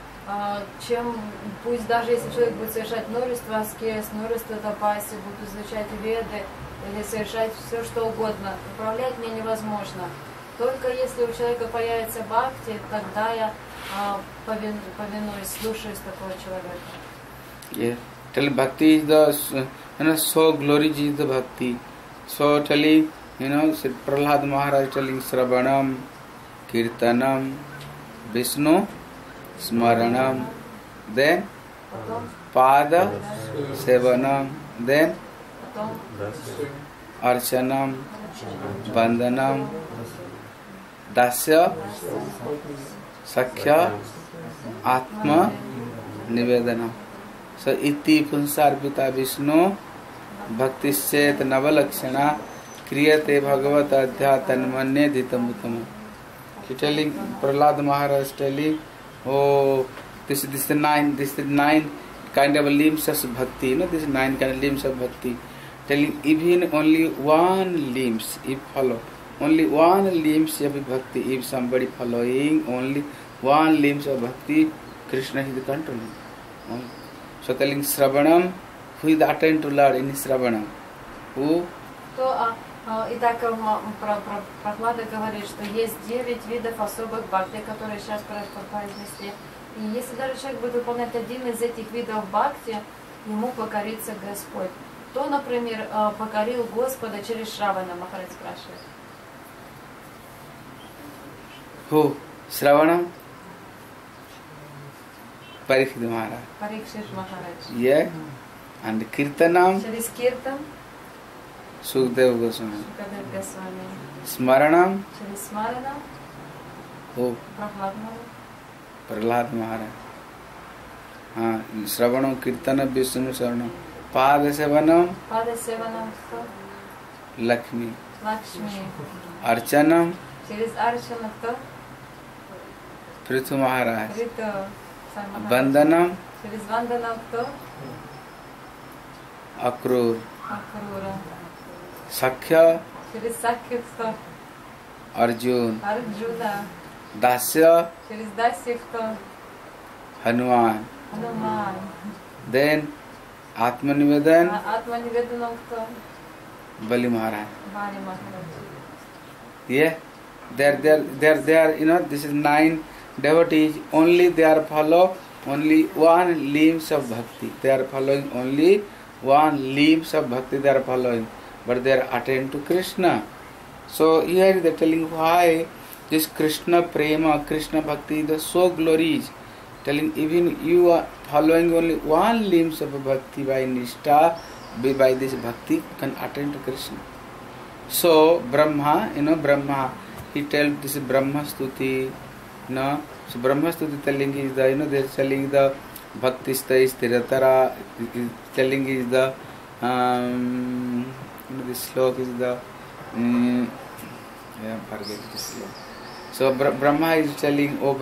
Пусть даже если человек будет совершать множество аскез, множество тапаси, будет изучать веды или совершать все что угодно, управлять мне невозможно. Только если у человека появится бхакти, тогда я повинуюсь, слушаюсь такого человека. Yeah. Tell bhakti is the so glory is the bhakti. So telling, Prahlad Maharaj telling Sravanam, Kirtanam, Vishnu, Smaranam, then Pada, Sevanam, then Archanam, Bandhanam, Dasya, Sakhya, Atma, Nivedanam. So iti punsarpita Vishnu, Bhakti Set Navalakshana, Kriyate Bhagavat Adhyatanmanye Dhitamutama. He telling, Prahlad Maharaj telling, oh, this is nine kind of limbs of bhakti. This is 9 kind of limbs of bhakti. Telling even only one limbs, if follow, only one limbs of bhakti, if somebody following only one limbs of bhakti, Krishna is controlling. So telling Sravanam, who is attend to Lord in Sravanam? Who? Итак, Прохлада говорит, что есть 9 видов особых бхакти, которые сейчас произнесли. И если даже человек будет выполнять один из этих видов бхакти, ему покорится Господь. кто, например, покорил Господа через Шравана, Махарадж спрашивает. Who? Shravanam? Parikshit Maharaj. Парикшит Махарадж. Yeah. And Kirtanam? Через Киртан, Sukadeva Goswami. Шукадев Госвами. Smaranam? Через Смарана, Who? Прохладного. Prahlad Maharaj. Shravanam, Kirtanam, Vishnu Saranam. Padasevanam? Пада Севанам, кто? Lakshmi. Лакшми. Archanam? Через Арчана, кто? Prithu Maharaj. Рита. Сам Махарадж. Vandanam? Через Ванданам, кто? Akrur. Акрура. Sakhya? Через Сакхи, кто? Arjun. Арджуна. Dasya? Через Даси, кто? Hanuman. Хануман. Then Atmanivedan? Атма Неведанам, кто? Bali Maharaj. Бали Махарадж. Yeah, they are, this is 9 devotees, only they are follow only one limbs of bhakti. They are following only one limbs of bhakti they are following, but they are attained to Krishna. So here they are telling why this Krishna prema, Krishna bhakti, the so glorious, telling even you are following only one limbs of bhakti by nishtha, by this bhakti can attain to Krishna. So Brahma, Brahma, he tells this Brahma Stuti, so Brahma Stuti telling is the, they are telling the Bhakti Stai Stiratara, telling is the, this slok is the, I forget this slok. So Brahma is telling, O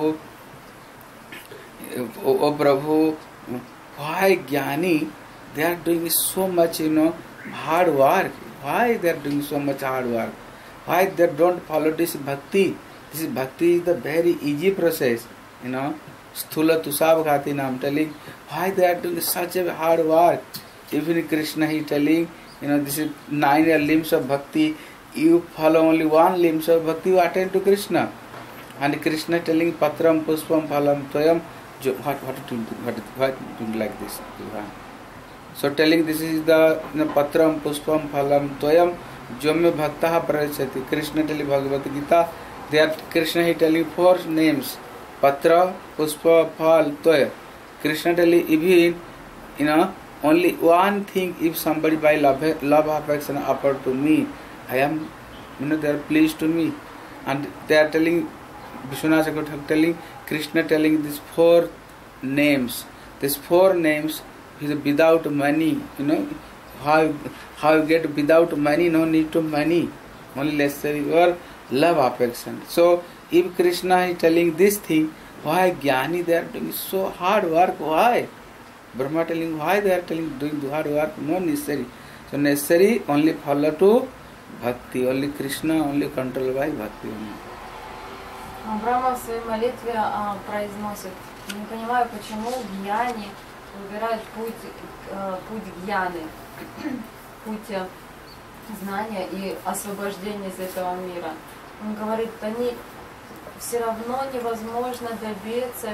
Prabhu, why Jnani, they are doing so much, hard work. Why they are doing so much hard work? Why they don't follow this bhakti? This bhakti is the very easy process. Sthula Tusabghati Nam telling why they are doing such a hard work. Even Krishna he telling, this is 9 limbs of bhakti. You follow only one limbs of bhakti, you attain to Krishna. And Krishna telling Patram Puspam Phalam Toyam. What doing like this? So telling this is the Patram Puspam Phalam Toyam Jomya Bhaktaha Prachati. Krishna telling Bhagavad Gita. There Krishna he telling 4 names. Patra, Puspa, Phal, Toya. Krishna telling even only one thing, if somebody by love affection offer to me, I am they are pleased to me. And they are telling Vishwanath Chakravarti telling Krishna telling these 4 names. These 4 names is without money, how you get without money, no need to money, only necessary your love affection. So if Krishna is telling this thing, why Jnani they are doing so hard work? Why? Brahma telling why they are telling doing hard work? No necessary. So necessary only follow to bhakti, only Krishna, only control by bhakti only. Брахма в своей молитве произносит: не понимаю, почему гьяни выбирают путь гьяны, путь знания и освобождения из этого мира. Он говорит, они все равно невозможно добиться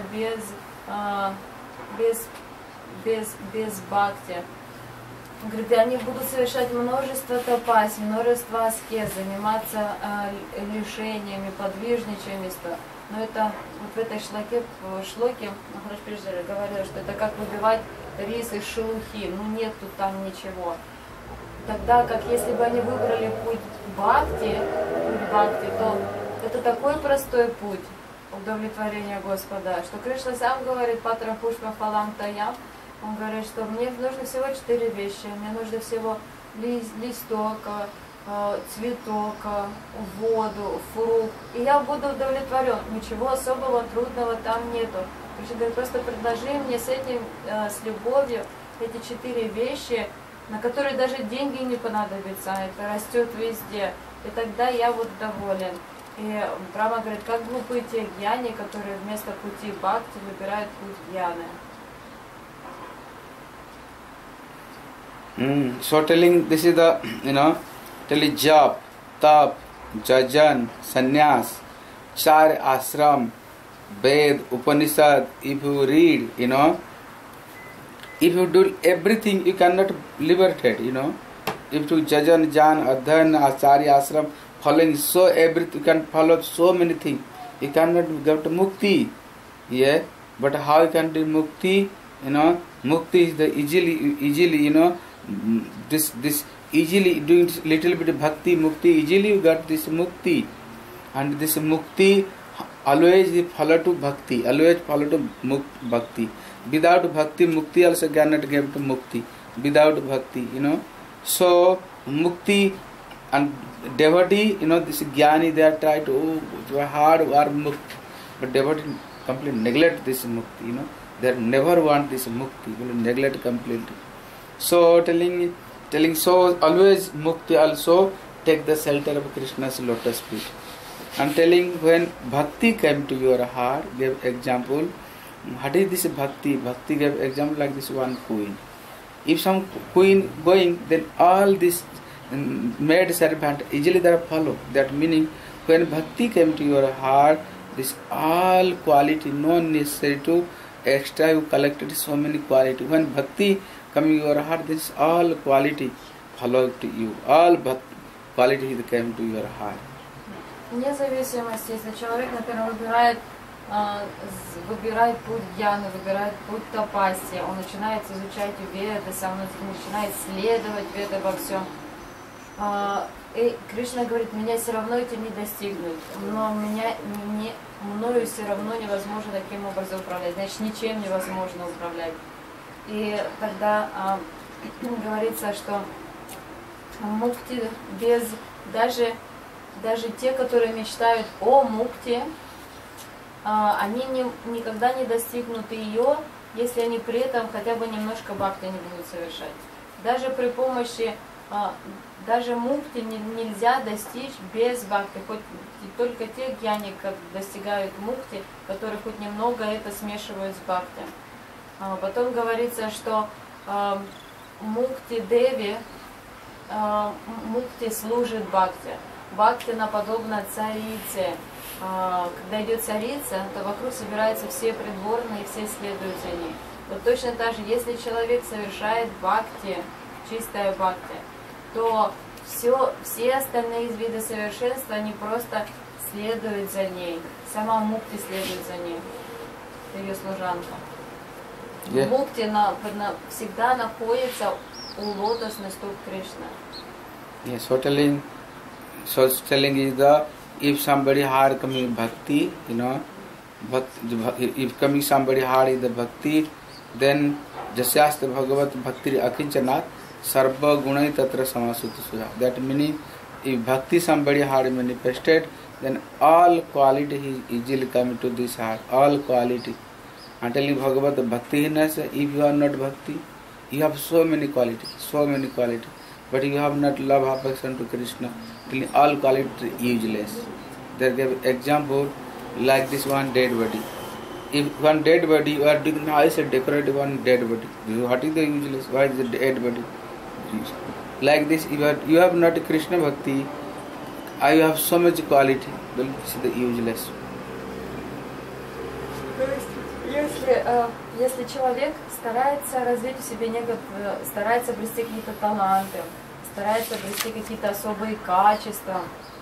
без бхакти. Он говорит, и они будут совершать множество тапаси, множество аскез, заниматься лишениями, подвижничеством. Но это вот в этой шлоке Махарадж Пришджи говорил, что это как выбивать рис из шелухи, нету там ничего. Тогда как если бы они выбрали путь бхакти, то это такой простой путь удовлетворения Господа, что Кришна сам говорит, Патра Пушпа Фалам Таям, он говорит, что мне нужно всего 4 вещи, мне нужно всего листок, цветок, воду, фрукт, и я буду удовлетворен. Ничего особого трудного там нету. Кришна говорит, просто предложи мне с любовью эти 4 вещи, на которые даже деньги не понадобятся, это растет везде, и тогда я вот доволен. И Брахма говорит, как глупы те гьяни, которые вместо пути бхакти выбирают путь гьяны. So telling this is the, telling jap, tap, jajan, sannyas, 4 ashram, Ved, Upanishad, if you read, If you do everything, you cannot liberate, you know. If you jajan, jan, adhan, acharya, ashram, following so everything, you can follow so many things. You cannot get mukti. Yeah, but how you can do mukti? You know, mukti is the easily, you know, this easily doing little bit of bhakti, mukti, easily you got this mukti. And this mukti always follow to bhakti, always follow to bhakti. Without bhakti, mukti also cannot get to mukti. Without bhakti, you know. So mukti and devotee, you know, this jnani, they are try to hard work mukti, but devotee completely neglect this mukti, you know. They never want this mukti, will neglect completely. So telling so always mukti also take the shelter of Krishna's lotus feet. And telling when bhakti came to your heart, gave example. What is this bhakti? Bhakti gave example like this one queen. If some queen going, then all this maid servant easily they follow. That meaning when bhakti came to your heart, this all quality, no necessary to extra, you collected so many quality. When bhakti coming to your heart, this all quality follow to you. All quality came to your heart. Вне зависимости, если человек, например, выбирает путь гьяны, выбирает путь тапасии, он начинает изучать веды, он начинает следовать веды во всем. И Кришна говорит, меня все равно этим не достигнуть, но мною все равно невозможно таким образом управлять, значит, ничем невозможно управлять. И тогда говорится, что мукти без даже те, которые мечтают о мукти, они никогда не достигнут ее, если они при этом хотя бы немножко бхакти не будут совершать. Даже при помощи, даже мукти нельзя достичь без бхакти. Хоть только те гьяни достигают мукти, которые хоть немного это смешивают с бхакти. Потом говорится, что мукти деви, мукти служит бхакти. Бхакти наподобно царице. Когда идет царица, то вокруг собираются все придворные и все следуют за ней. Вот точно так же, если человек совершает бхакти, чистое бхакти, то все остальные виды совершенства, они просто следуют за ней. Сама мукти следует за ней, ее служанка. Yeah. Мукти всегда находится у лотосных стоп Кришны. Yes, so telling is the, if somebody hard coming bhakti, you know, if coming somebody hard is the bhakti, then jasyasta bhagavat bhakti akinchanath sarva gunai tatra samasutta suja. That meaning, if bhakti somebody hard manifested, then all quality is easily coming to this heart, all quality. And telling Bhagavat bhakti-ness, if you are not bhakti, you have so many quality, but you have not love affection to Krishna, telling all quality useless. They give example like this one dead body. If one dead body, you are doing nice and decorative one dead body. What is the useless? Why is the dead body? Like this, you have not Krishna bhakti, you have so much quality, well, this is the useless. Если человек старается развить в себе старается обрести какие-то таланты, старается обрести какие-то особые качества,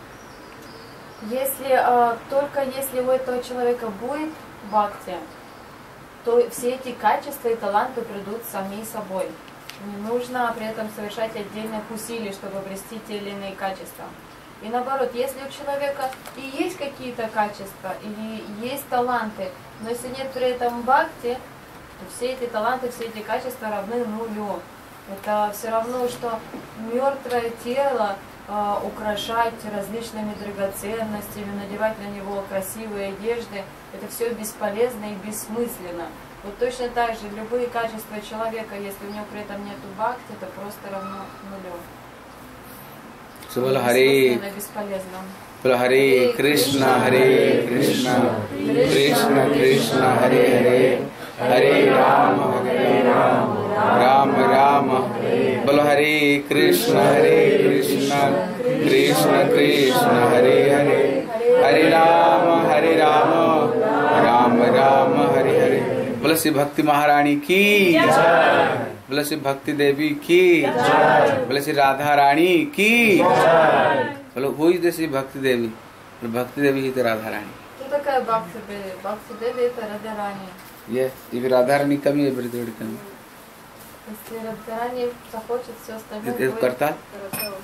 только если у этого человека будет бхакти, то все эти качества и таланты придут сами собой. Не нужно при этом совершать отдельных усилий, чтобы обрести те или иные качества. И наоборот, если у человека и есть какие-то качества, или есть таланты, но если нет при этом бхакти, то все эти таланты, все эти качества равны нулю. Это все равно, что мертвое тело украшать различными драгоценностями, надевать на него красивые одежды, это все бесполезно и бессмысленно. Вот точно так же любые качества человека, если у него при этом нет бхакти, это просто равно нулю. Hare Hare Krishna, Krishna Krishna, Hare Hare, Hare Rama, Rama Rama. Bolo Hare Krishna, Krishna Krishna, Hare Hare, Hare Rama, Rama Rama, Hare Hare. Bolo बोले श्री भक्ति महारानी की, बोले श्री भक्ति देवी की, बोले श्री राधा रानी की, बोलो हु इज द श्री भक्ति देवी? भक्ति देवी ही तो राधा रानी. Кто такая Бхакти Деви? Это Радхарани. Yes, if Radha Rani कमी everything will come. Если Радхарани захочет, все остальное Это будет करता? хорошо.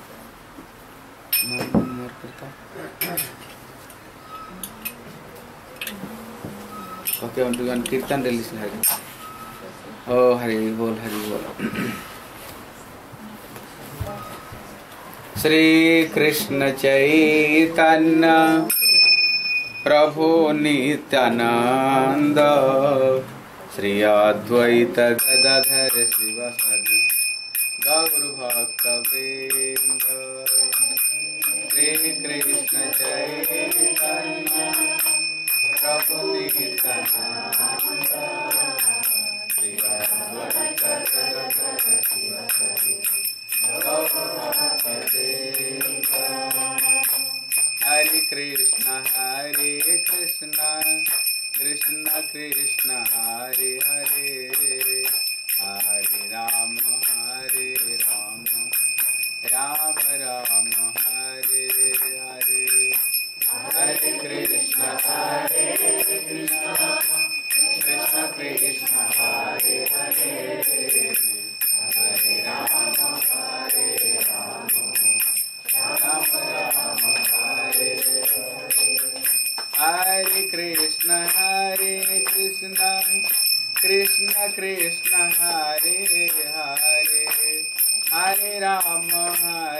मार करता. Okay, on to one kirtan release Hari. Oh, Hari Bol, Hari Bol. Shri Krishna Chaitanya Prabhu Nityananda Shri Advaita Gadadhar Sivasadi Gauru Bhakta Vrinda Shri Krishna Chaitanya Prabhu Nityananda Shri Advaita Gadadhar Sivasadi Gauru Bhakta Vrinda. Hare Krishna, Krishna Krishna, Hare Hare, Hare Rama, Rama Rama, Hare Hare. Hare Krishna, Krishna Krishna, Hare Hare, Hare Rama, Rama Rama, Hare Hare. Krishna, Krishna Krishna, Hare Hare, Hare Rama,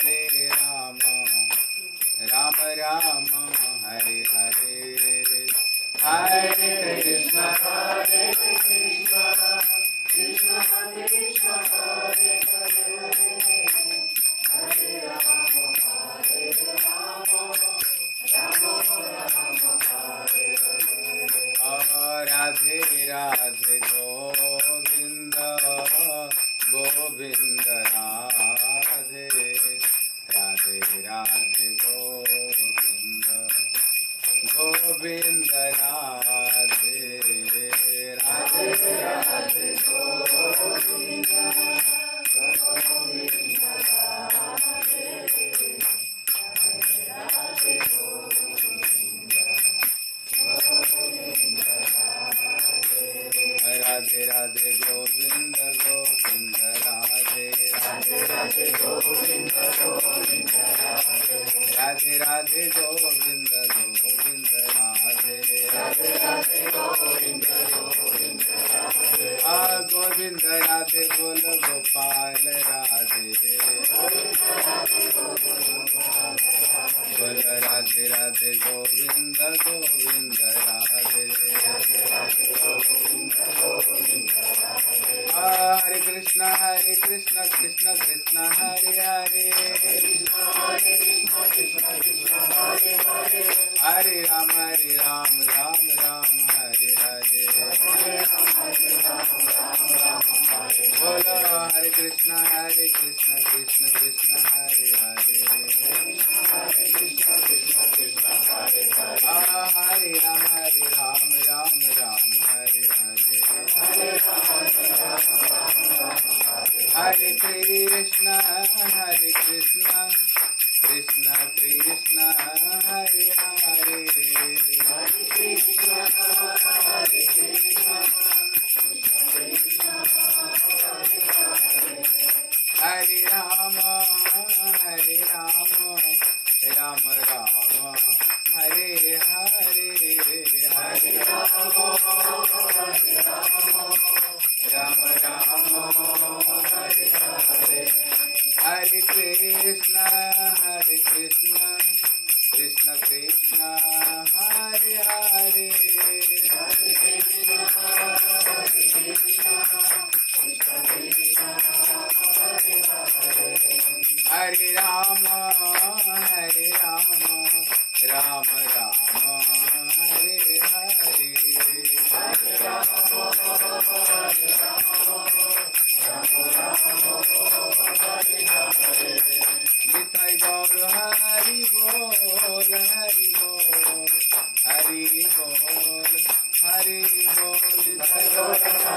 Rama Rama, Hare Hare. Hare Krishna, Krishna Krishna, Hare Hare, Hare Rama, Radhe Radhe Govinda, Govinda Radhe, Radhe Radhe Govinda, Govinda Radhe, Radhe Radhe Govinda, Govinda Radhe, Radhe Radhe Radhe Radhe Govinda Govinda Radhe, Radhe Radhe Govinda Govinda Radhe, Radhe Radhe Govinda Govinda Radhe, Radhe Radhe Govinda Govinda Radhe. Ah Govinda Radhe bolo Gopal Radhe, bolo Radhe Radhe Govinda Govinda Radhe, Hare Krishna, Krishna Krishna, Hare Hare, Hare Rama, Rama Rama, Hare Hare. Bolo Hare Krishna, Krishna Krishna, Hare Hare, Hare Rama, Rama Rama, Hare Hare. Hare Krishna, Krishna Krishna, Hare Hare, Hare Krishna, Hare Rama, Rama Rama, Hare Hare, Hare Rama, Rama Rama, Hare Hare. Hare Krishna, Krishna Krishna, Hare Hare, Hare Krishna, Krishna Krishna, Hare Hare. Hare Rama, Rama Rama, Hare Hare, Hare Rama, Nitai Gaur Hari Bol, Hari Bol, Hari Bol, Hari Bol, Nitai Gaur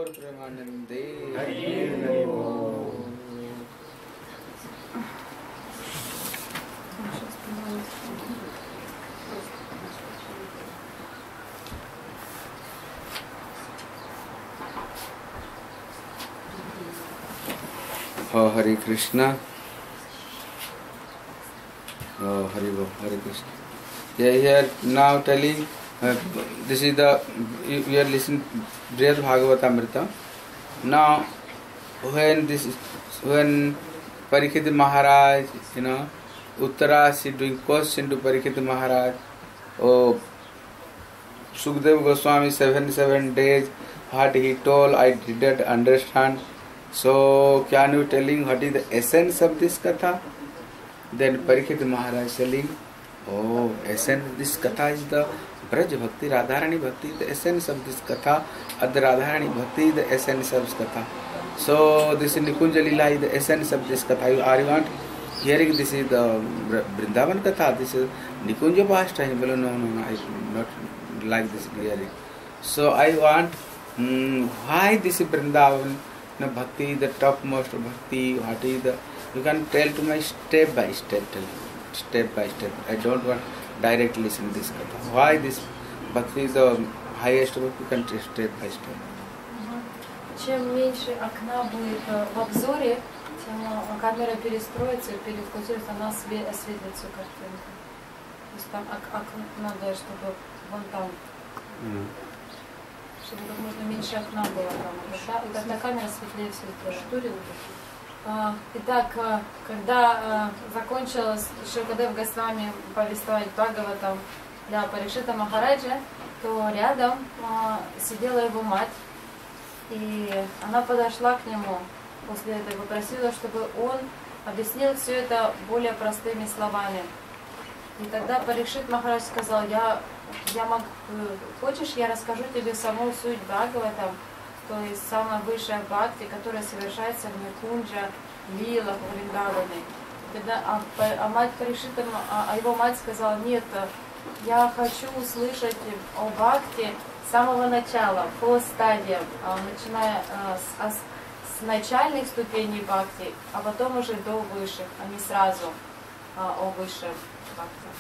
Premanande. Oh, Hare Krishna. Oh, Hare Krishna. Yeah, here now telling, this is the, we are listening Brihad Bhagavatamrita. Now, when Parikshit Maharaj, Uttara, she doing question to Parikshit Maharaj, oh, Sukadeva Goswami 77 days, what he told, I didn't understand. So, can you telling what is the essence of this katha? Then Parikshit Maharaj telling, oh, essence of this katha is the Braj Bhakti, Radharani Bhakti, the essence of this katha, and the Radharani Bhakti, the essence of this katha. So, this is Nikunja Lila is the essence of this katha. Are you want hearing this is the Vrindavan katha, this is Nikunja pastime? No, I not like this hearing. So, I want, why this is Vrindavan? Bhakti, the topmost bhakti, what is the, you can tell to my step by step, step by step. I don't want direct listen to this katha. Why this bhakti is the highest bhakti, you can tell step by step. Чем меньше окна будет в обзоре, тем камера перестроится и перефокусируется, она осветлит всю картинку. То есть там надо, чтобы вон там, чтобы как можно меньше окна было там. И тогда камера светлее все сделает. Итак, когда закончилось Шукадев Госвами повествовать Бхагаватам для Парикшита Махараджа, то рядом сидела его мать, и она подошла к нему после этого и попросила, чтобы он объяснил все это более простыми словами. И тогда Парикшит Махарадж сказал, хочешь, я расскажу тебе саму суть Бхагаватам, то есть самая высшая бхакти, которая совершается в Никунджа, Лилах, Вриндаване. Тогда мать Парикшита, его мать сказала, нет, я хочу услышать о бхакти с самого начала, по стадиям, начиная с начальных ступеней бхакти, а потом уже до высших, а не сразу о высшем бхакти.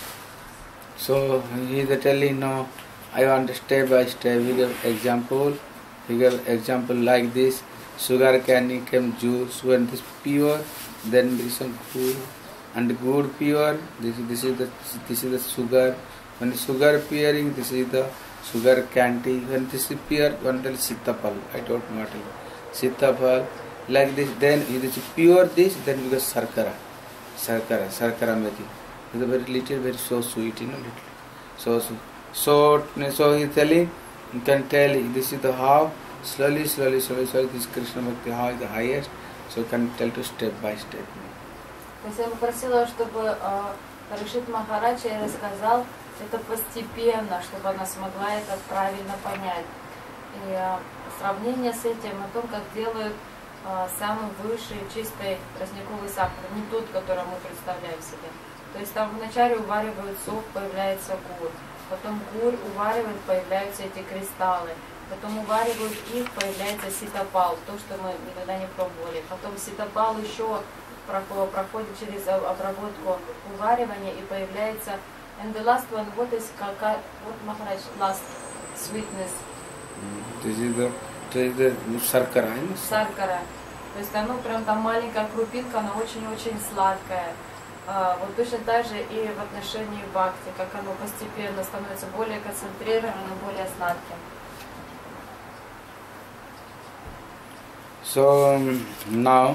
So he is telling, no, I want step by step. He gave example. He gave example like this: sugar candy came juice when it is pure, then there is some good, and good pure. This is the sugar. When the sugar appearing, this is the sugar candy. When this is pure, one tell sitapal. I don't know what it is. Sitapal like this. Then it is pure this. Then we get sarkara making. It's very little, very so sweet, little. So he is telling, you can tell this is the how, slowly, this Krishna Bhakti, how is the highest, so you can tell to step by step. То есть я попросила, чтобы Парикшит Махарадж рассказал это постепенно, чтобы она смогла это правильно понять. И сравнение с этим, о том, как делают самый высший чистый тростниковый сахар, не тот, который мы представляем себе. То есть там вначале уваривают сок, появляется гур, потом гур уваривают, появляются эти кристаллы, потом уваривают их, появляется ситопал, то, что мы никогда не пробовали. Потом ситопал еще проходит через обработку уваривания и появляется. And the last one, what Maharaj, last sweetness? This is the sarkara. Саркара. То есть оно прям там маленькая крупинка, она очень-очень сладкая. Вот точно так же и в отношении бхакти, как оно постепенно становится более концентрированным, более сладким. So now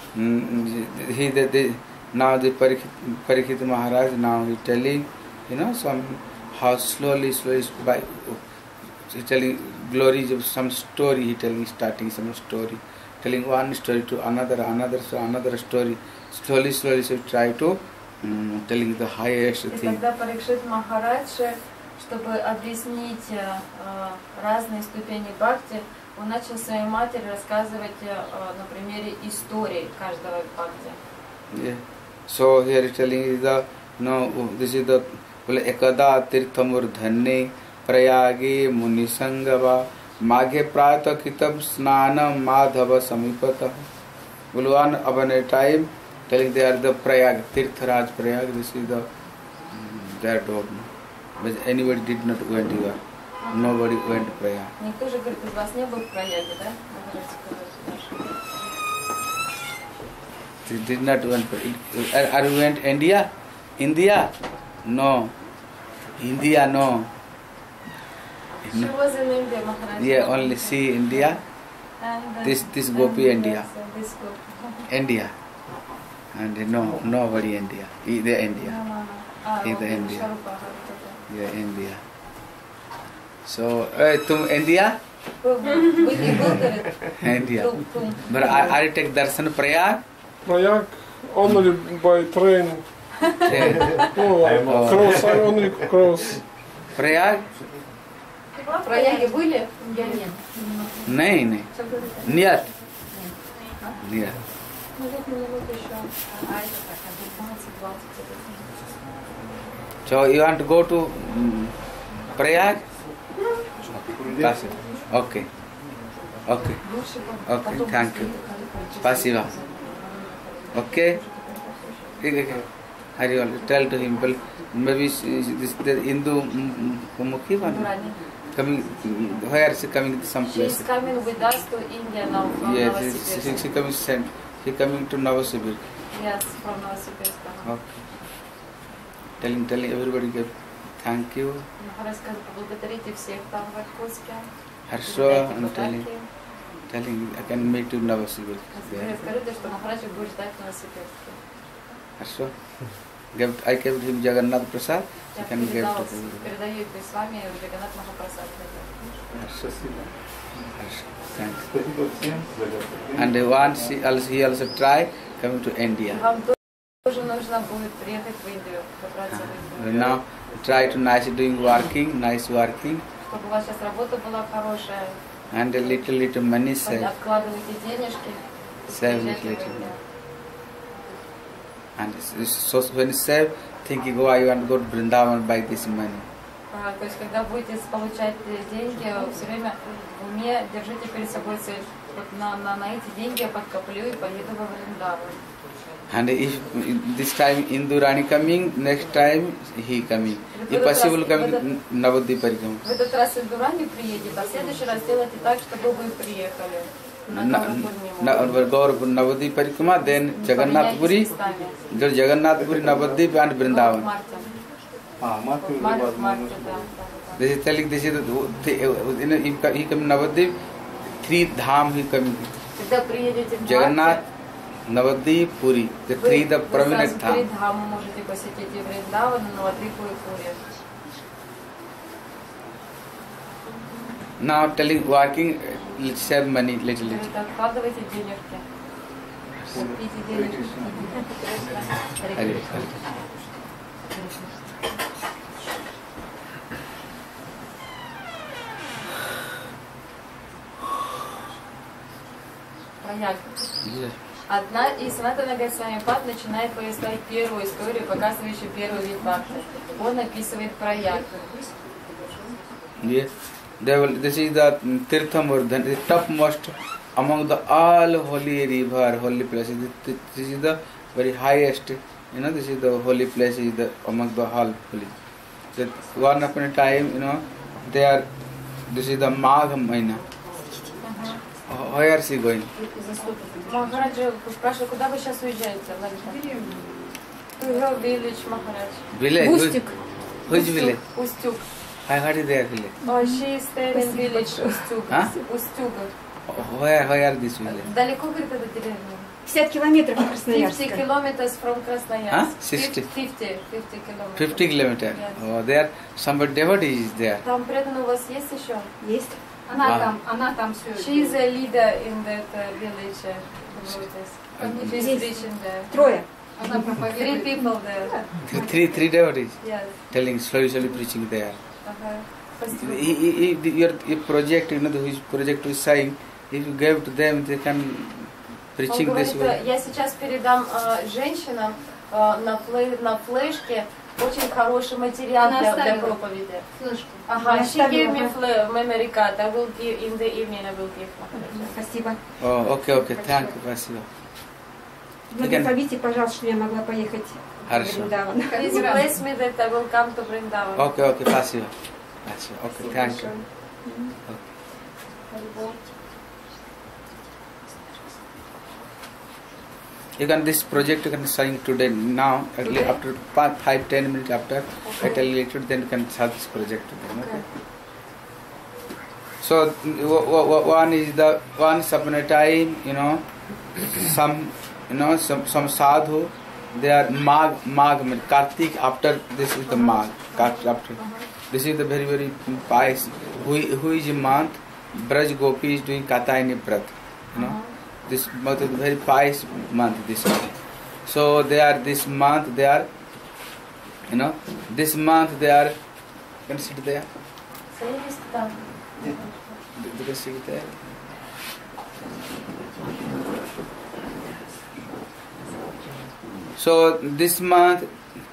the Parikshit Maharaj now he telling, some how slowly by he telling glories of some story. He telling starting some story, telling one story to another story. Slowly, so try to telling the highest thing. И тогда Парикшит Махарадж, чтобы объяснить разные ступени бхакти, он начал своей матери рассказывать на примере истории каждого бхакти. Yeah. So here is telling this is the Ekada Tirthamur Dhanne Prayage Munisangava Maghe प्रातः कितम स्नानम माधव समीपतः. One upon a time telling they are the Prayag, Tirtharaj Prayag, this is the their dogma. But anybody did not went here. Nobody went to Prayag. Никто же, говорит, из вас не был в Праяге, да? They did not went. Are you went India? India? No. India, no. She was in India, Maharaj. Yeah, only see India. And, This Gopi India. This Gopi. India. And no, nobody India. Either India. Either okay, India. Sharupa, Yeah, India. So, tum India? India. But I take darshan Prayag. Prayag only by train. No, cross, I only cross. Prayag? В Праяге были? Я нет. नहीं. Нет. Нет. Ну, тут минут еще. А это так, 15-20. So you want to go to Prayag? Okay. Okay. Okay. Thank you. Spasiba. Okay. Hari tell to him. Maybe this the Hindu Mukhi one coming. Where is she coming? Some She place. is coming with us to India now from Yes, Novosibirsk. she coming sent. She coming to Novosibirsk. Yes, from Novosibirsk. Okay. Telling everybody give thank you. Махарадж сказал, поблагодарите всех там в Иркутске. Хорошо, I'm telling I can meet you Novosibirsk. Скажите, что Махарадж будет ждать в Новосибирске. Хорошо. I gave him Jagannath Prasad. Я You can give to him. передаю это с вами Джаганнат Махапрасад. Thanks. And once he also try coming to India. Вам тоже нужно будет приехать в Индию, добраться в Индию. Now try to nice working, Чтобы у вас сейчас работа была хорошая. and a little money save. Откладывайте денежки. Save приезжайте в little. Индию. And so when you save, thinking, oh, I want to go to Vrindavan by this money. То есть, когда будете получать деньги, все время в уме держите перед собой цель. Вот на эти деньги я подкоплю и поеду во Вриндаван. And if this time Indu Rani coming, next time he coming. If possible coming Navadvip Parikrama. В этот раз Индурани приедет, а в следующий раз сделайте так, чтобы вы приехали. Gaur Navadvip Parikrama, then Jagannath Puri, then Jagannath Puri, Navadvip and Vrindavan. Марте, да. This is telling, this is he coming Navadvip, 3 dham he coming. Когда приедете в Jagannath, Navadvip, Puri, the 3 the prominent dham. Вы dham. дхамы можете посетить и Вриндаван, и Навадвипу и Пури. Now telling working, let's save money little. Откладывайте денежки. Купите денежки. Hari. Праяг. Одна из Санатана Госвами Пад начинает поискать первую историю, показывающую первый вид бхакти. Он описывает Праяг. Yeah. This is the Tirthamurdhan, the topmost among the all holy river, holy places. This is the very highest, this is the holy place is the among the all holy. That one upon a time, this is the Magh Mahina. Where is he going? Махараджа спрашивает, куда вы сейчас уезжаете, Лалита? Your village, Махарадж. Village? Устюг. Which village? Устюг. I heard it there village. Oh, she is staying in village Устюг. А? Устюг. Where this village? Далеко, говорит, эта деревня? 50 километров от 50 Красноярска. kilometers from Красноярск. 60? 50 kilometers. 50 kilometers. Yes. Oh, there somebody devotee is there. Там преданный у вас есть еще? Есть. Она там все. She is a leader in that village. She is Есть. preaching there. 3. Она 3 проповедует. people there. Three devotees Yes. telling slowly preaching there. Uh-huh. Your project, which project is saying, if you give to them, they can Он preaching this говорит, way. я сейчас передам женщинам на флешке очень хороший материал Она для оставила. проповеди. Флешку. Ага, Она she gave оставила, me memory card. I will give in the evening. I will give. Спасибо. Oh, okay. Thank you, спасибо. Благословите, пожалуйста, что я могла поехать в Хорошо. Вриндаван. Please bless me that I will come to Vrindavan. Okay, спасибо. Okay, thank you. You can this project you can sign today now. Today? After 5-10 minutes after I tell you later, then you can start this project today. Okay. So once upon a time, some sadhu, they are Magh means Kartik. After this is the Magh. After this is the very very pious. Who is a month? Braj Gopi is doing Katayani Prat. This month is very pious month. This month. So they are this month. They are, this month they are. Can you sit there? You can sit there. So this month,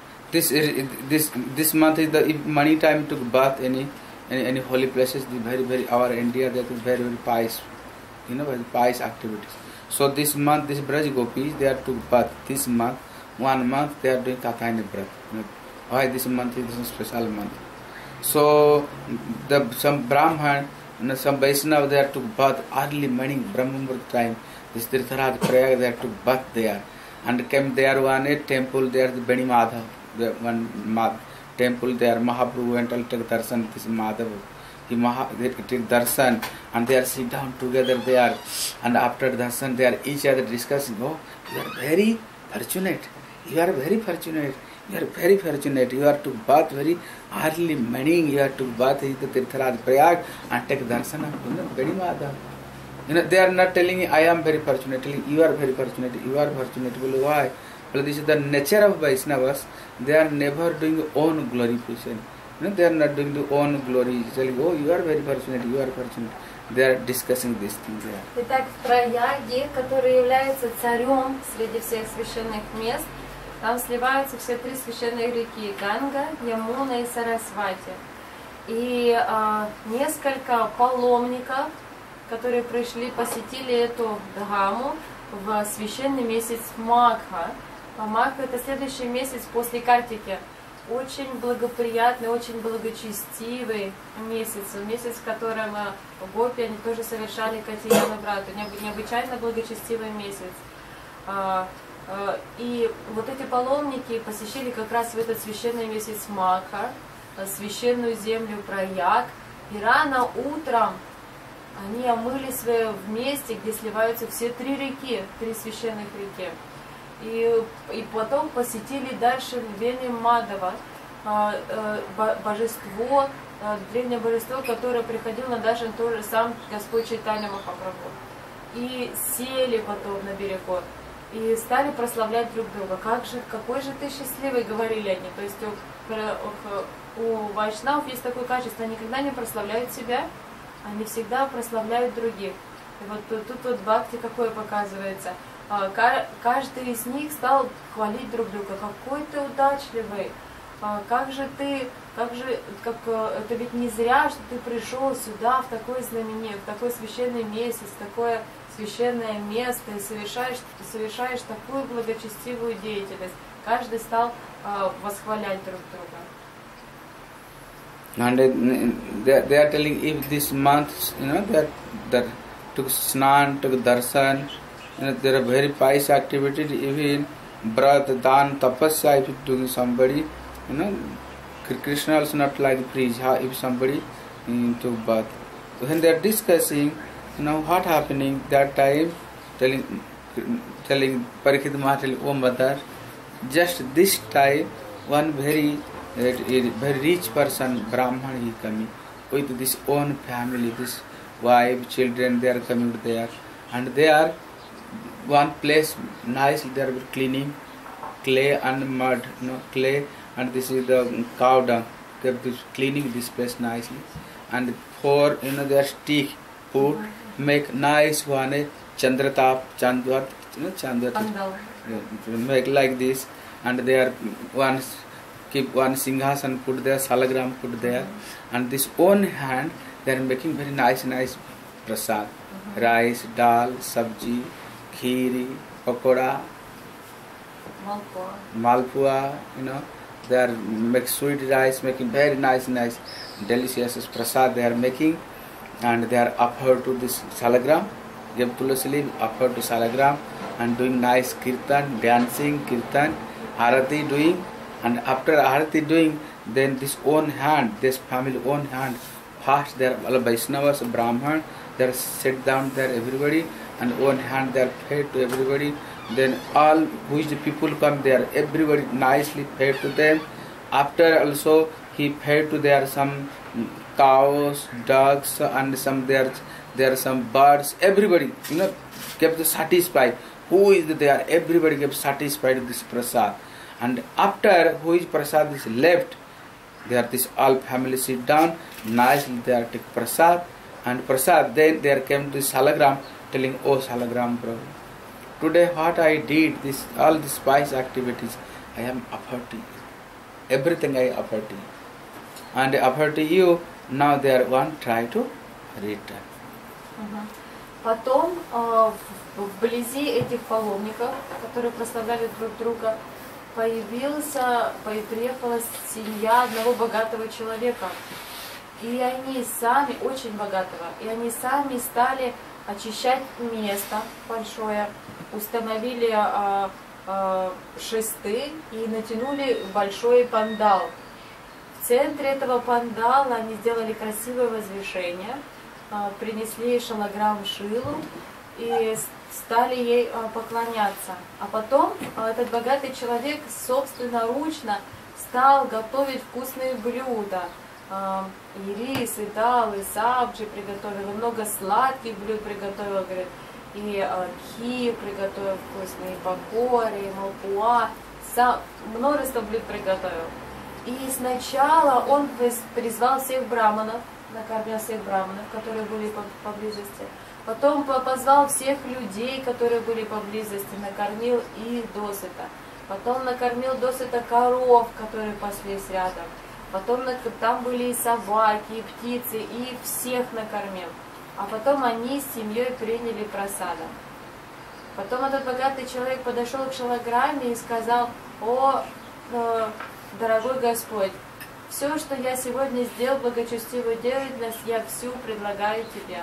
this month is the if many time took bath any holy places. The very very our India that is very very pious, very pious activities. So this month this Braj Gopis they are took bath this month. 1 month they are doing Katayani Prat. Why this month is a special month? So some Brahman, some Vaishnava they are took bath early morning Brahma Muhurat time. This Tirtharaj Prayag they are took bath there. And came there one a temple there the Beni Madhav, the one temple there Mahaprabhu went and took darshan this Madhav. They take darshan and they are sit down together there, and after darshan they are each other discussing. Oh, you are very fortunate. You are very fortunate. You are very fortunate. You are to bath very early morning. You are to bath in the Tirtharaj Prayag and take darshan of Beni Madhav. They are not telling I am very fortunate. Telling you are very fortunate. You are fortunate. Well, why? Well, this is the nature of Vaishnavas. They are never doing own glorification. They are not doing the own glory. Telling, oh, you are very fortunate. You are fortunate. They are discussing this thing there. Итак, в Праяге, который является царем среди всех священных мест, там сливаются все 3 священные реки: Ганга, Ямуна и Сарасвати. И несколько паломников, которые пришли, посетили эту Дхаму в священный месяц Магха. Магха — это следующий месяц после Картики. Очень благоприятный, очень благочестивый месяц, в котором гопи, они тоже совершали Катияну Брату. Необычайно благочестивый месяц. И вот эти паломники посещали как раз в этот священный месяц Магха, священную землю Праяг. И рано утром они омылись в месте, где сливаются все 3 реки, 3 священных реки. И потом посетили дальше Вени Мадава, божество, древнее божество, которое приходило на Даршан тоже сам Господь Чайтанья Махапрабху. И сели потом на берегу и стали прославлять друг друга. Какой же ты счастливый, говорили они. То есть у вайшнавов есть такое качество: они никогда не прославляют себя, они всегда прославляют других. И вот тут вот бхакти какое показывается. Каждый из них стал хвалить друг друга. Какой ты удачливый! Это ведь не зря, что ты пришел сюда в такой в такой священный месяц, в такое священное место и совершаешь такую благочестивую деятельность. Каждый стал восхвалять друг друга. And they are telling if this month, that took snan, took darshan, there are very pious activities, even Brat, Dan, Tapasya, if doing somebody, Krishna also not like preach, if somebody took bath. When they are discussing, what happening that time, telling Parikshit Maharaj, oh mother, just this time, one very rich person, Brahman, he coming with this own family, this wife, children, they are coming there, and they are one place nice, they are cleaning clay and mud, clay, and this is the cow dung. They are cleaning this place nicely, and for their stick put make nice one chandratap, chandvat, make like this, and they are one keep one singhasan put there, salagram put there, and this own hand they are making very nice prasad, rice, dal, sabji, kheeri, pakoda, malpua, they are make sweet rice, making very nice delicious prasad they are making, and they are offered to this salagram, give tulasi leaf, offered to salagram, and doing nice kirtan, dancing, kirtan, arati doing, and after arati doing, then this own hand, this family own hand, first they are all Vaishnavas, Brahman, they are sit down there everybody, and own hand they are fed to everybody. Then all which the people come there, everybody nicely fed to them. After also he fed to there some cows, dogs, and some there are some birds. Everybody, kept satisfied. Who is there? Everybody kept satisfied with this prasad. And after who is prasad is left, there this all family sit down, nicely they are take prasad, and prasad. Then there came this salagram, telling, "Oh salagram, bro. Today what I did, all these spice activities, I am offered to you. Everything I offered to you. And offered to you, now there one try to return." Потом вблизи этих паломников, которые прославляли друг друга, приехала семья одного богатого человека. И они сами, очень богатого, и они сами стали очищать место большое, установили шесты и натянули большой пандал. В центре этого пандала они сделали красивое возвышение, принесли шалаграм Шилу и стали ей поклоняться. А потом этот богатый человек собственноручно стал готовить вкусные блюда. И рис, и дал, и сабджи приготовил, и много сладких блюд приготовил, говорит, и кхир приготовил вкусный, и пакори, и малпуа, множество блюд приготовил. И сначала он призвал всех браманов, накормил всех браманов, которые были поблизости. Потом позвал всех людей, которые были поблизости, накормил их досыта. Потом накормил досыта коров, которые паслись рядом. Потом там были и собаки, и птицы, и всех накормил. А потом они с семьей приняли просадом. Потом этот богатый человек подошел к шалаграме и сказал: «О, дорогой Господь, все, что я сегодня сделал, благочестивую деятельность, я всю предлагаю Тебе».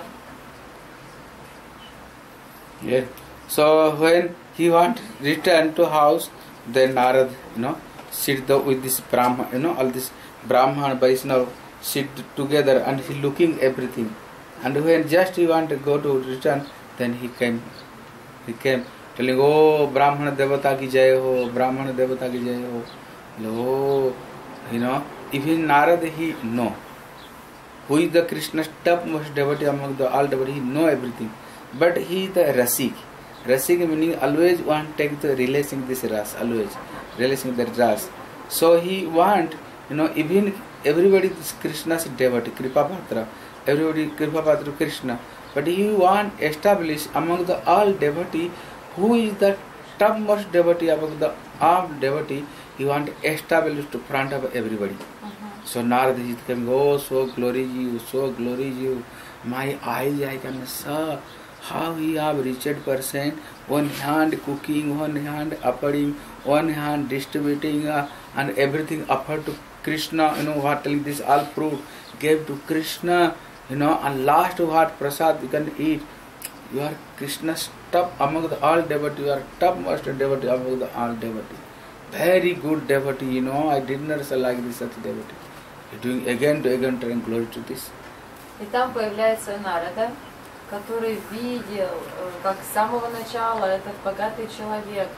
Yeah. So when he want return to house, then Narad, sit with this Brahman, all this Brahman, Vaishnava sit together and he looking everything. And when just he want to go to return, then he came telling, "Oh, Brahmana Devata ki jai ho, Brahmana Devata ki jai ho." Oh, even Narad he know who is the Krishna's topmost devotee among the all devotee. He know everything, but he is the Rasik. Rasik meaning always want take the relation this ras, always relation that ras. So he want, even everybody is Krishna's devotee, Kripapatra, everybody Kripapatra Krishna, but he want establish among the all devotee who is the topmost devotee among the all devotee. He want establish to front of everybody. So Narad is coming, "Oh, so glory you, so glory you. My eyes I can see how he have reached person. One hand cooking, one hand offering, one hand distributing, and everything offered to Krishna. What telling this all fruit gave to Krishna. And last what prasad you can eat. You are Krishna's top among the all devotee. You are topmost devotee among the all devotee. Very good devotee. I did not say like this such devotee. You're doing again to again telling glory to this." И там появляется Нарада, который видел, как с самого начала этот богатый человек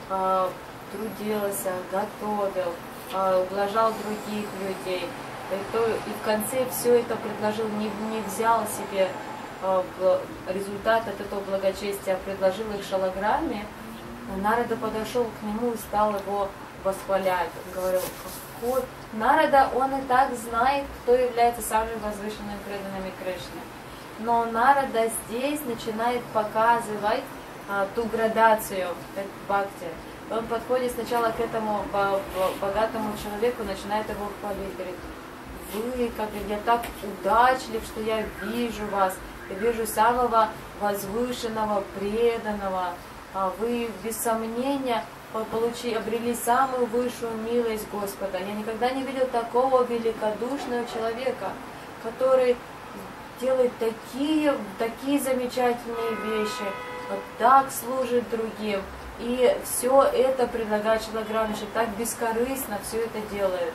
трудился, готовил, ублажал других людей. И в конце все это предложил, не взял себе результат от этого благочестия, предложил их шалаграме. Нарада подошел к нему и стал его восхвалять. Он говорил: "Какой Нарада, он и так знает, кто является самым возвышенным преданными Кришне. Но Нарада здесь начинает показывать ту градацию бхакти. Он подходит сначала к этому богатому человеку, начинает его хвалить, говорит: вы, как я так удачлив, что я вижу вас, я вижу самого возвышенного, преданного, вы без сомнения обрели самую высшую милость Господа. Я никогда не видел такого великодушного человека, который делает такие замечательные вещи, вот так служит другим. И все это предлагает Шрила Гураваниш, так бескорыстно все это делает.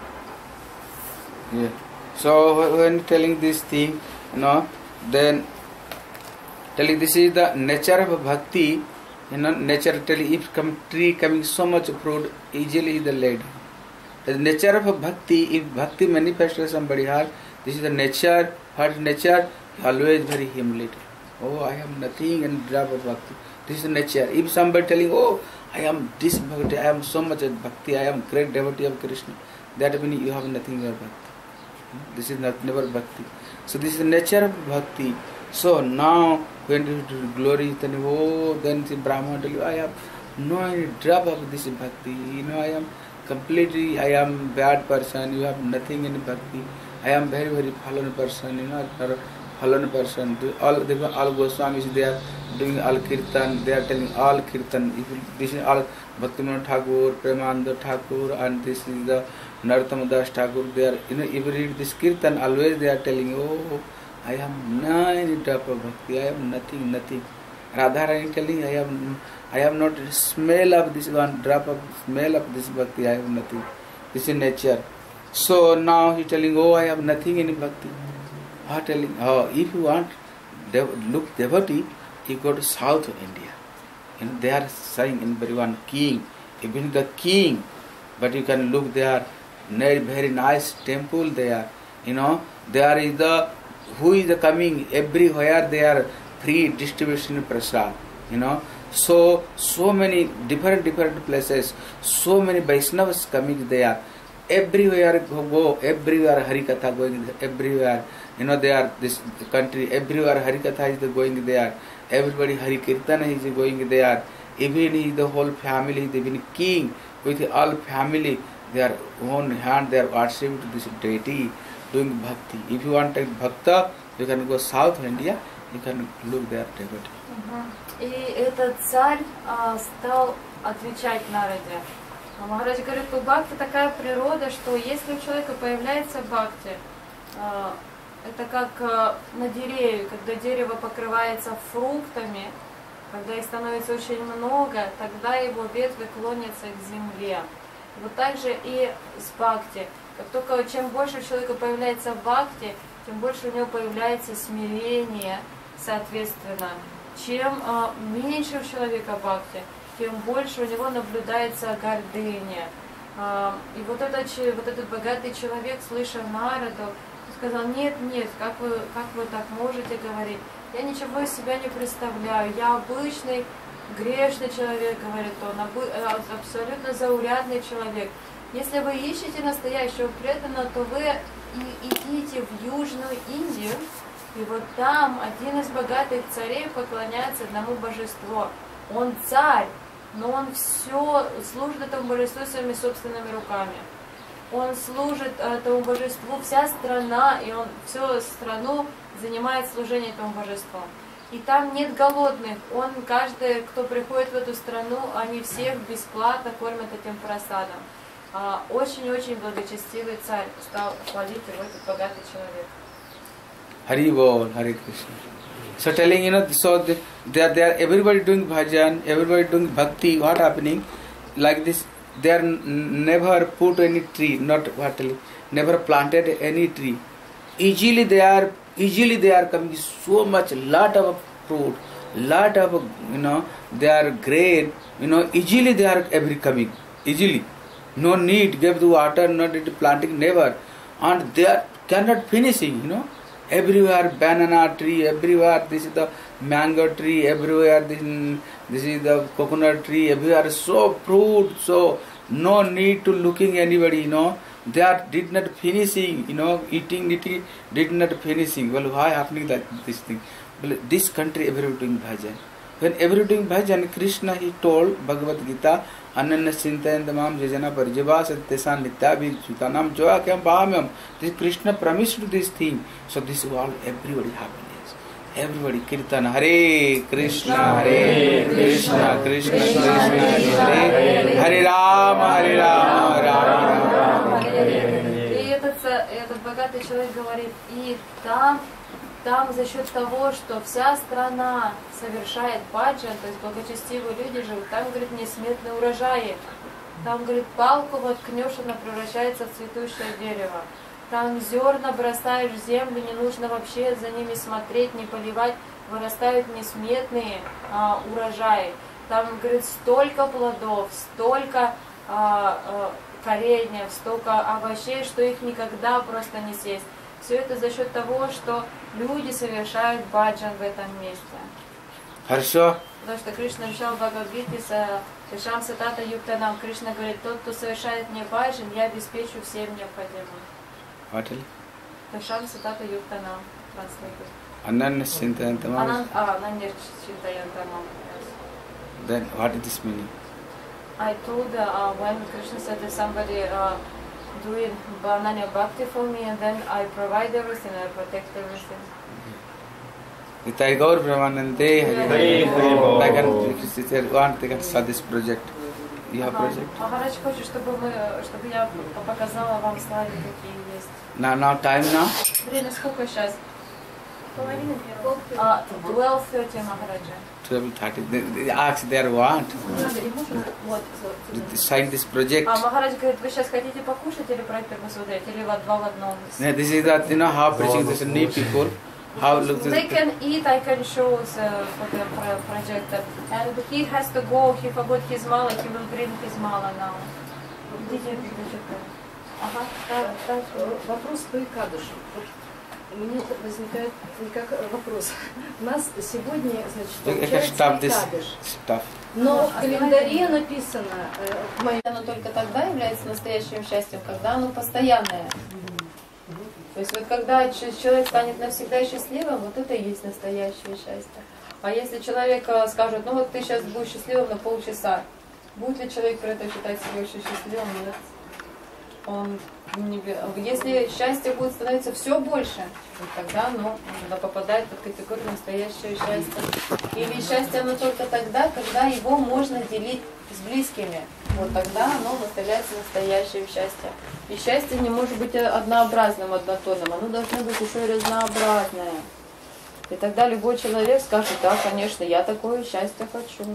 Yeah. So when telling this thing, then telling this is the nature of bhakti, nature telling if tree coming so much fruit, easily the lady. The nature of bhakti, if bhakti manifests somebody heart, this is the nature, her nature, always very humility. Oh, I am nothing and drop of bhakti. This is the nature. If somebody telling, oh, I am this bhakti, I am so much bhakti, I am great devotee of Krishna, that means you have nothing of bhakti. This is never bhakti. So this is the nature of bhakti. So now when you do glory, then the Brahman tell you, I have no any drop of this bhakti. I am completely, I am bad person. You have nothing in bhakti. I am very, very fallen person. Fallen person. All Goswamis, they are doing all kirtan. They are telling all kirtan. This is all Bhaktivinoda Thakur, Premananda Thakur, and this is the Narottama Das Thakur. They are, if you read this kirtan, always they are telling, oh, I am no drop of bhakti. I am nothing. Radharani telling, I have not smell of this one drop of smell of this bhakti. I have nothing. This is nature. So now he telling, oh, I have nothing in bhakti. Telling, if you want look devotee, you go to South India. They are saying in everyone king, even the king, but you can look there, very nice temple there. There is the who is coming everywhere. They are free distribution prasad. So many different places, so many Vaishnavas coming there. Everywhere go, everywhere Harikatha going everywhere. They are this country, everywhere Harikatha is going there. Everybody Hari Kirtan is going there. Even the whole family, even king with all family, their own hand, they are worshiping to this deity, doing bhakti. If you want a bhakta, you can go South India, you can look there devotee. И этот царь стал отвечать Нараде. Махарадж говорит, что бхакти такая природа, что если у человека появляется бхакти, это как на дереве, когда дерево покрывается фруктами, когда их становится очень много, тогда его ветви клонятся к земле. Вот так же и с бхакти. Как только чем больше у человека появляется бхакти, тем больше у него появляется смирение, соответственно. Чем меньше у человека бхакти, тем больше у него наблюдается гордыня. И вот этот богатый человек, слыша Нараду, сказал, нет, как вы так можете говорить? Я ничего из себя не представляю, я обычный грешный человек, говорит он, абсолютно заурядный человек. Если вы ищете настоящего преданного, то вы идите в Южную Индию, и вот там один из богатых царей поклоняется одному божеству. Он царь, но он все служит этому божеству своими собственными руками. Он служит этому божеству, вся страна, и он всю страну занимает служение этому божеству. И там нет голодных. Каждый, кто приходит в эту страну, они всех бесплатно кормят этим просадом. Очень-очень благочестивый царь стал хвалить его, этот богатый человек. Hari Bol, Hare Krishna. So telling, so they are everybody doing bhajan, everybody doing bhakti. What happening? Like this, they are never put any tree, never planted any tree. Easily they are coming so much, lot of fruit, lot of they are great. Easily they are every coming. Easily, no need give the water, no need planting, never, and they are cannot finishing. Everywhere banana tree, everywhere this is the mango tree, everywhere this is the coconut tree, everywhere so fruit, so no need to looking anybody, they are did not finishing, eating did not finishing. Well, why happening that this thing? Well, this country everybody doing bhajan. When every doing bhajan, Krishna he told Bhagavad Gita, Ananya Sintayanta Mam Jajana Parjava Satyasan Nityabi Chutanam Joa Kyam Bhamyam. This Krishna promised to this thing. So this is all everybody happiness. Everybody Kirtan Hare Krishna Hare Krishna Krishna Krishna Hare Hare Rama Hare Rama Rama Rama Hare. И этот богатый человек говорит, и там за счет того, что вся страна совершает баджан, то есть благочестивые люди живут, там, говорит, несметные урожаи. Там, говорит, палку воткнешь, она превращается в цветущее дерево. Там зерна бросаешь в землю, не нужно вообще за ними смотреть, не поливать, вырастают несметные урожаи. Там, говорит, столько плодов, столько кореньев, столько овощей, что их никогда просто не съесть. Все это за счет того, что люди совершают баджан в этом месте. Хорошо. Потому что Кришна обещал в Бхагавад-гите Шишам Сатата Юктанам. Кришна говорит, тот, кто совершает мне баджан, я обеспечу всем необходимым. What else? Шишам Сатата Юктанам. Ananya Sintayanta Mam. Ananya Sintayanta Mam. Then what is this meaning? I told when Krishna said that somebody doing Ananya Bhakti for me, and then I provide everything, I protect everything. Itai Gaur Brahmanande they can start this project. You have project? Махарадж хочет, чтобы я показала вам слайды, какие есть. Now time now? Время сколько сейчас? 12:30, Махараджа. 12:30. They ask their want. Sign this project. Махарадж говорит, вы сейчас хотите покушать или проект посмотреть, или два в одном? This is that, how preaching this new people. How look this. They can eat, I can show for the projector. And he has to go, he forgot his mala, he will bring his mala now. Вопрос по Икадышу. Мне возникает как вопрос. У нас сегодня, значит, получается Икадыш. Но в календаре написано, оно только тогда является настоящим счастьем, когда оно постоянное. То есть вот когда человек станет навсегда счастливым, вот это и есть настоящее счастье. А если человек скажет, ну вот ты сейчас будешь счастливым на полчаса, будет ли человек при этом считать себя очень счастливым? Нет. Если счастье будет становиться все больше, вот тогда оно попадает под категорию настоящего счастья. Или счастье оно только тогда, когда его можно делить с близкими. Вот тогда оно является настоящим счастьем. И счастье не может быть однообразным, однотонным, оно должно быть еще и разнообразное. И тогда любой человек скажет, да, конечно, я такое счастье хочу.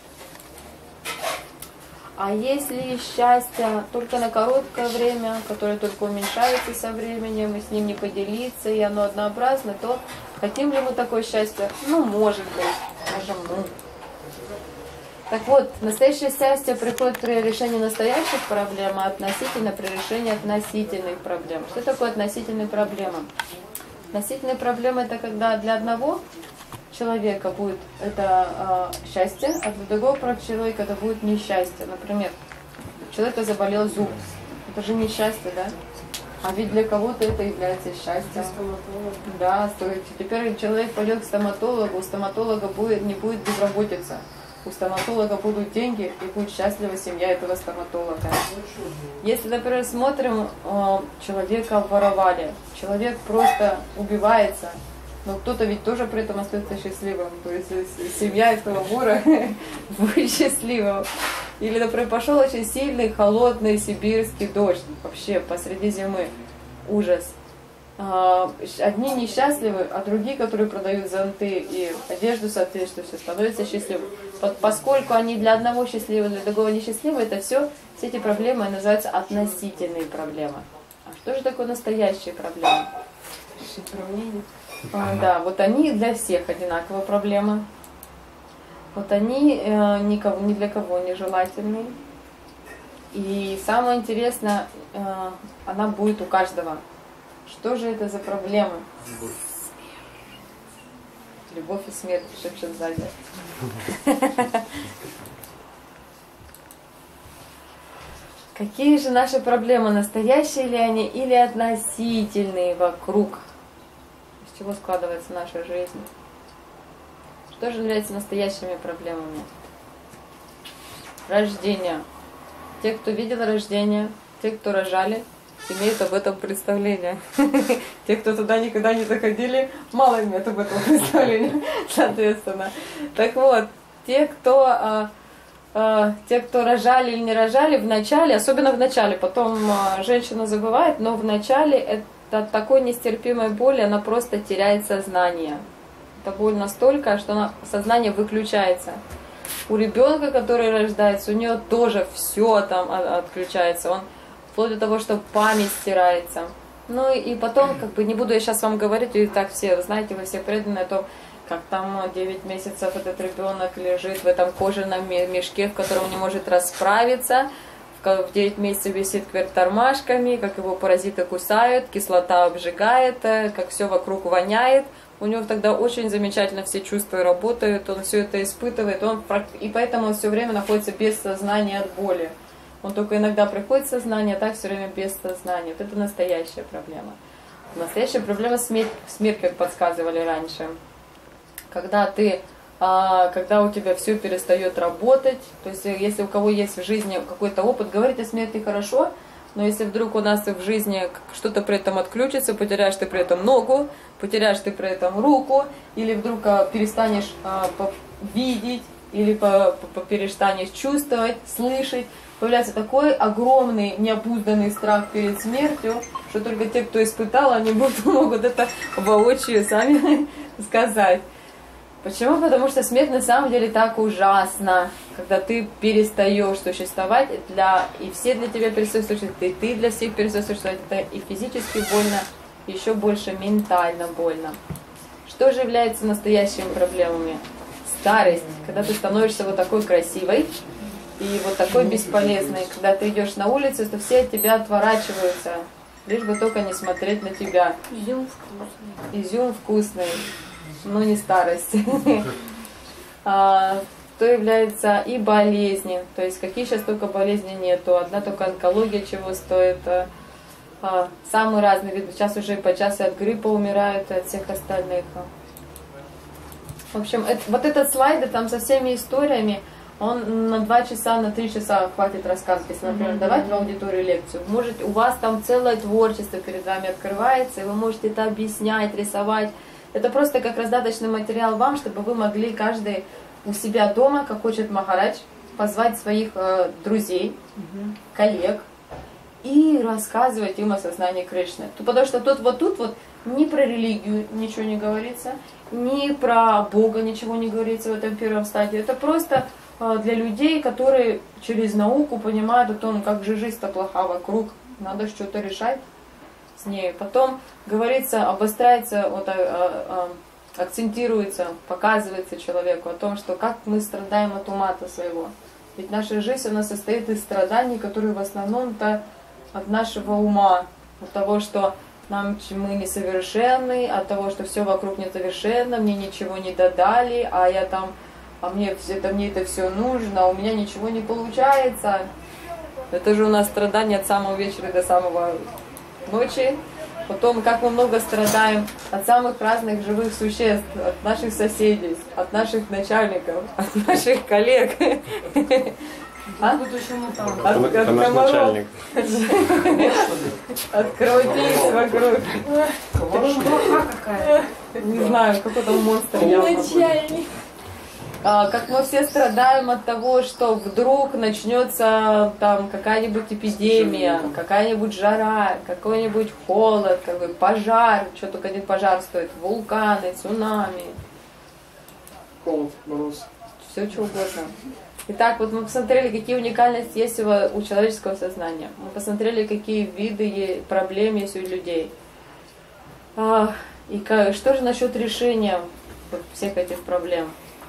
А если счастье только на короткое время, которое только уменьшается со временем, и с ним не поделиться, и оно однообразно, то хотим ли мы такое счастье? Ну, может быть, скажем, ну. Так вот, настоящее счастье приходит при решении настоящих проблем, а относительно при решении относительных проблем. Что такое относительные проблемы? Относительные проблемы – это когда для одного человека будет это счастье, а для другого человека это будет несчастье. Например, у человека заболел зуб. Это же несчастье, да? А ведь для кого-то это является счастьем. Да, теперь человек пойдет к стоматологу, у стоматолога не будет безработица. У стоматолога будут деньги и будет счастлива семья этого стоматолога. Если, например, смотрим, человека воровали, человек просто убивается, но кто-то ведь тоже при этом остается счастливым. То есть семья этого вора будет счастливым. Или, например, пошел очень сильный, холодный сибирский дождь, вообще посреди зимы. Ужас. Одни несчастливы, а другие, которые продают зонты и одежду соответствующую, становятся счастливыми. Поскольку они для одного счастливы, для другого несчастливы, это все эти проблемы называются относительные проблемы. А что же такое настоящие проблемы? Да, вот они для всех одинаковые проблемы. Вот они ни для кого не желательны. И самое интересное, она будет у каждого. Что же это за проблемы? Любовь и смерть, шепчет сзади. Какие же наши проблемы? Настоящие ли они или относительные вокруг? Из чего складывается наша жизнь? Что же является настоящими проблемами? Рождение. Те, кто видел рождение, те, кто рожали, имеют об этом представление. Те, кто туда никогда не заходили, мало имеют об этом представления, соответственно. Так вот, те, кто рожали или не рожали, в начале, особенно в начале, потом женщина забывает, но в начале это такой нестерпимой боли, она просто теряет сознание. Это боль настолько, что сознание выключается. У ребенка, который рождается, у нее тоже все там отключается. Он вплоть до того, что память стирается. Ну и потом, не буду я сейчас вам говорить, и так все, вы знаете, вы все преданы о том, как там 9 месяцев этот ребенок лежит в этом кожаном мешке, в котором не может расправиться, в 9 месяцев висит кверх тормашками, как его паразиты кусают, кислота обжигает, как все вокруг воняет. У него тогда очень замечательно все чувства работают, он все это испытывает, и поэтому он все время находится без сознания от боли. Он только иногда приходит в сознание, а так все время без сознания. Вот это настоящая проблема. Настоящая проблема смерть, как подсказывали раньше. Когда у тебя все перестает работать, то есть если у кого есть в жизни какой-то опыт, говорить о смерти хорошо, но если вдруг у нас в жизни что-то при этом отключится, потеряешь ты при этом ногу, потеряешь ты при этом руку, или вдруг перестанешь видеть, или перестанешь чувствовать, слышать, появляется такой огромный необузданный страх перед смертью, что только те, кто испытал, они могут это воочию сами сказать. Почему? Потому что смерть на самом деле так ужасна, когда ты перестаешь существовать, и все для тебя перестают существовать, и ты для всех перестаешь существовать. Это и физически больно, и еще больше ментально больно. Что же является настоящими проблемами? Старость, когда ты становишься вот такой красивой и вот такой бесполезной, когда ты идешь на улицу, то все от тебя отворачиваются, лишь бы только не смотреть на тебя. Изюм вкусный. Изюм вкусный. Но не старость. То является и болезни. То есть какие сейчас только болезни нету. Одна только онкология чего стоит. Самые разные виды. Сейчас уже по часу от гриппа умирают, и от всех остальных. В общем, вот этот слайд там со всеми историями, он на 2 часа, на 3 часа хватит рассказывать. Если, например, давать в аудиторию лекцию. У вас там целое творчество перед вами открывается, и вы можете это объяснять, рисовать. Это просто как раздаточный материал вам, чтобы вы могли каждый у себя дома, как хочет Махарадж, позвать своих друзей, коллег и рассказывать им о сознании Кришны. Потому что тут ни про религию ничего не говорится, ни про Бога ничего не говорится в этом первом стадии. Это просто для людей, которые через науку понимают о том, как же жизнь-то плоха вокруг, надо что-то решать с ней. Потом говорится, обостряется, акцентируется, показывается человеку о том, что как мы страдаем от ума-то своего. Ведь наша жизнь, она состоит из страданий, которые в основном-то от нашего ума, от того, что мы несовершенны, от того, что все вокруг несовершенно, мне ничего не додали, мне это все нужно, а у меня ничего не получается. Это же у нас страдания от самого вечера до самого ночи. Потом, как мы много страдаем от самых разных живых существ, от наших соседей, от наших начальников, от наших коллег. Это наш начальник. От кровопийц вокруг. Не знаю, какой там монстр. Начальник. Как мы все страдаем от того, что вдруг начнется там какая-нибудь эпидемия, какая-нибудь жара, какой-нибудь холод, пожар, что только один пожар стоит, вулканы, цунами. Холод, мороз. Все что угодно. Итак, вот мы посмотрели, какие уникальности есть у человеческого сознания. Мы посмотрели, какие виды проблем есть у людей. И что же насчет решения всех этих проблем?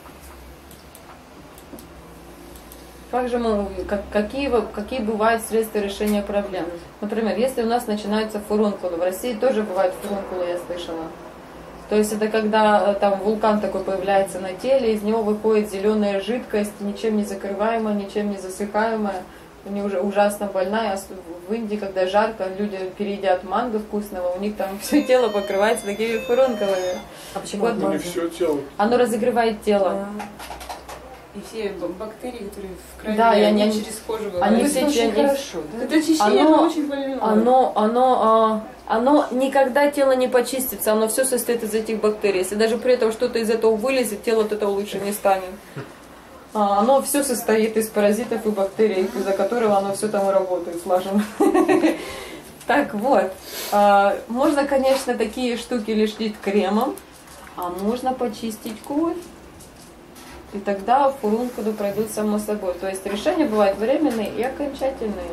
Какие бывают средства решения проблем? Например, если у нас начинаются фурункулы, в России тоже бывают фурункулы, я слышала. То есть это когда там вулкан такой появляется на теле, из него выходит зеленая жидкость, ничем не закрываемая, ничем не засыхаемая. не уже ужасно больная. В Индии, когда жарко, люди переедят манго вкусного, у них там все тело покрывается такими фурункулами. А почему Вот. Ну, не все тело. Оно разогревает тело. И все бактерии, которые в крови, Да, и они они- через кожу они выходят. все это очень они- хорошо, да? Это очищение, Оно- это очень больно. Оно никогда тело не почистится, оно все состоит из этих бактерий. Если даже при этом что-то из этого вылезет, тело от этого лучше не станет. Оно все состоит из паразитов и бактерий, из-за которого оно все там и работает слаженно. Так вот, можно, конечно, такие штуки лечить кремом, а можно почистить кровь. И тогда фурункулы пройдут само собой. То есть решения бывают временные и окончательные.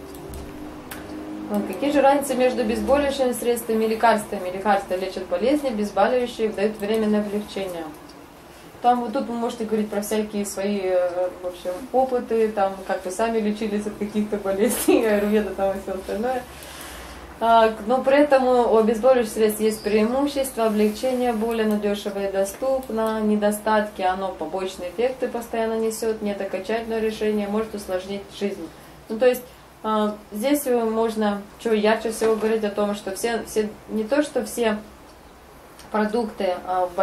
Вот, какие же разницы между обезболивающими средствами и лекарствами? Лекарства лечат болезни, обезболивающие дают временное облегчение. Там вот тут вы можете говорить про всякие свои, в общем, опыты, там, как вы сами лечились от каких-то болезней, аюрведа там и все остальное. Но при этом у обезболивающих средств есть преимущество, облегчение боли, оно дешево и доступно, недостатки, оно побочные эффекты постоянно несет, нет окончательного решения, может усложнить жизнь. Ну, то есть здесь можно что ярче всего говорить о том, что все не то, что все продукты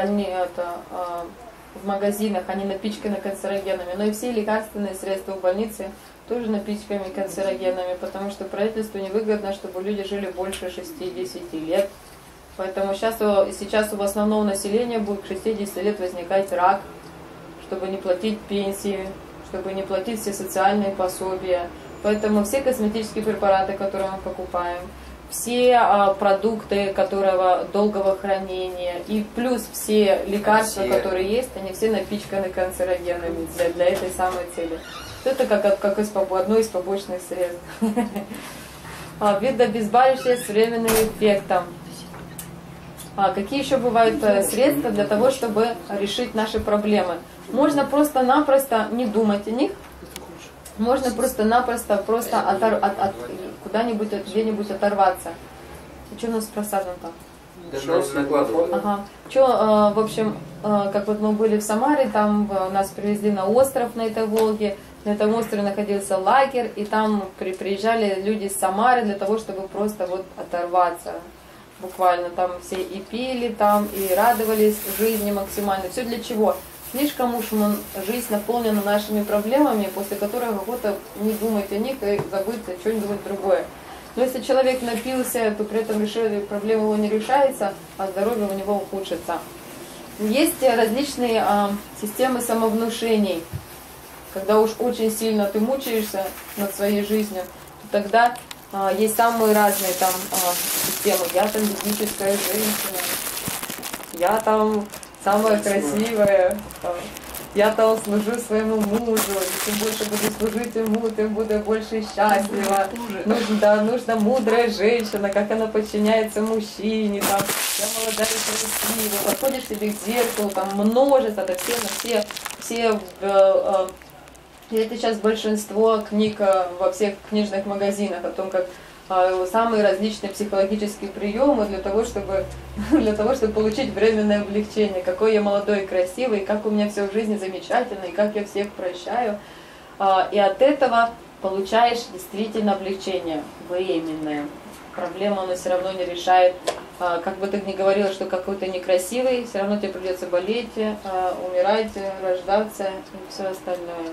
в магазинах, они напичканы канцерогенами, но и все лекарственные средства в больнице тоже напичками канцерогенами, потому что правительству невыгодно, чтобы люди жили больше 60 лет. Поэтому сейчас у основного населения будет к 60 лет возникать рак, чтобы не платить пенсии, чтобы не платить все социальные пособия. Поэтому все косметические препараты, которые мы покупаем, все продукты, которые долгого хранения, и плюс все лекарства, которые есть, они все напичканы канцерогенами для этой самой цели. Это как одно из побочных средств. Вид обезболивающих с временным эффектом. Какие еще бывают средства для того, чтобы решить наши проблемы? Можно просто-напросто не думать о них. Можно просто-напросто куда-нибудь, где-нибудь оторваться. Что у нас с просадом там? Ага. В общем, как вот мы были в Самаре, там нас привезли на остров на этой Волге. На этом острове находился лагерь, и там приезжали люди из Самары для того, чтобы просто вот оторваться. Буквально там все и пили там, и радовались жизни максимально. Все для чего? Слишком уж жизнь наполнена нашими проблемами, после которых охота не думать о них и забыть о чем-нибудь другое. Но если человек напился, то при этом проблема его не решается, а здоровье у него ухудшится. Есть различные системы самовнушений. Когда уж очень сильно ты мучаешься над своей жизнью, то тогда есть самые разные там системы. Я там ведическая женщина, я там самая красивая, я там служу своему мужу, и чем больше буду служить ему, тем буду больше счастлива. Нужна мудрая женщина, как она подчиняется мужчине, там, я молодая и красивая, подходишь себе к зеркалу, там множество, это все это сейчас большинство книг во всех книжных магазинах о том, как самые различные психологические приемы для того, чтобы получить временное облегчение. Какой я молодой и красивый, как у меня все в жизни замечательно, и как я всех прощаю. И от этого получаешь действительно облегчение временное. Проблема оно все равно не решает. Как бы ты ни говорила, что какой ты некрасивый, все равно тебе придется болеть, умирать, рождаться и все остальное.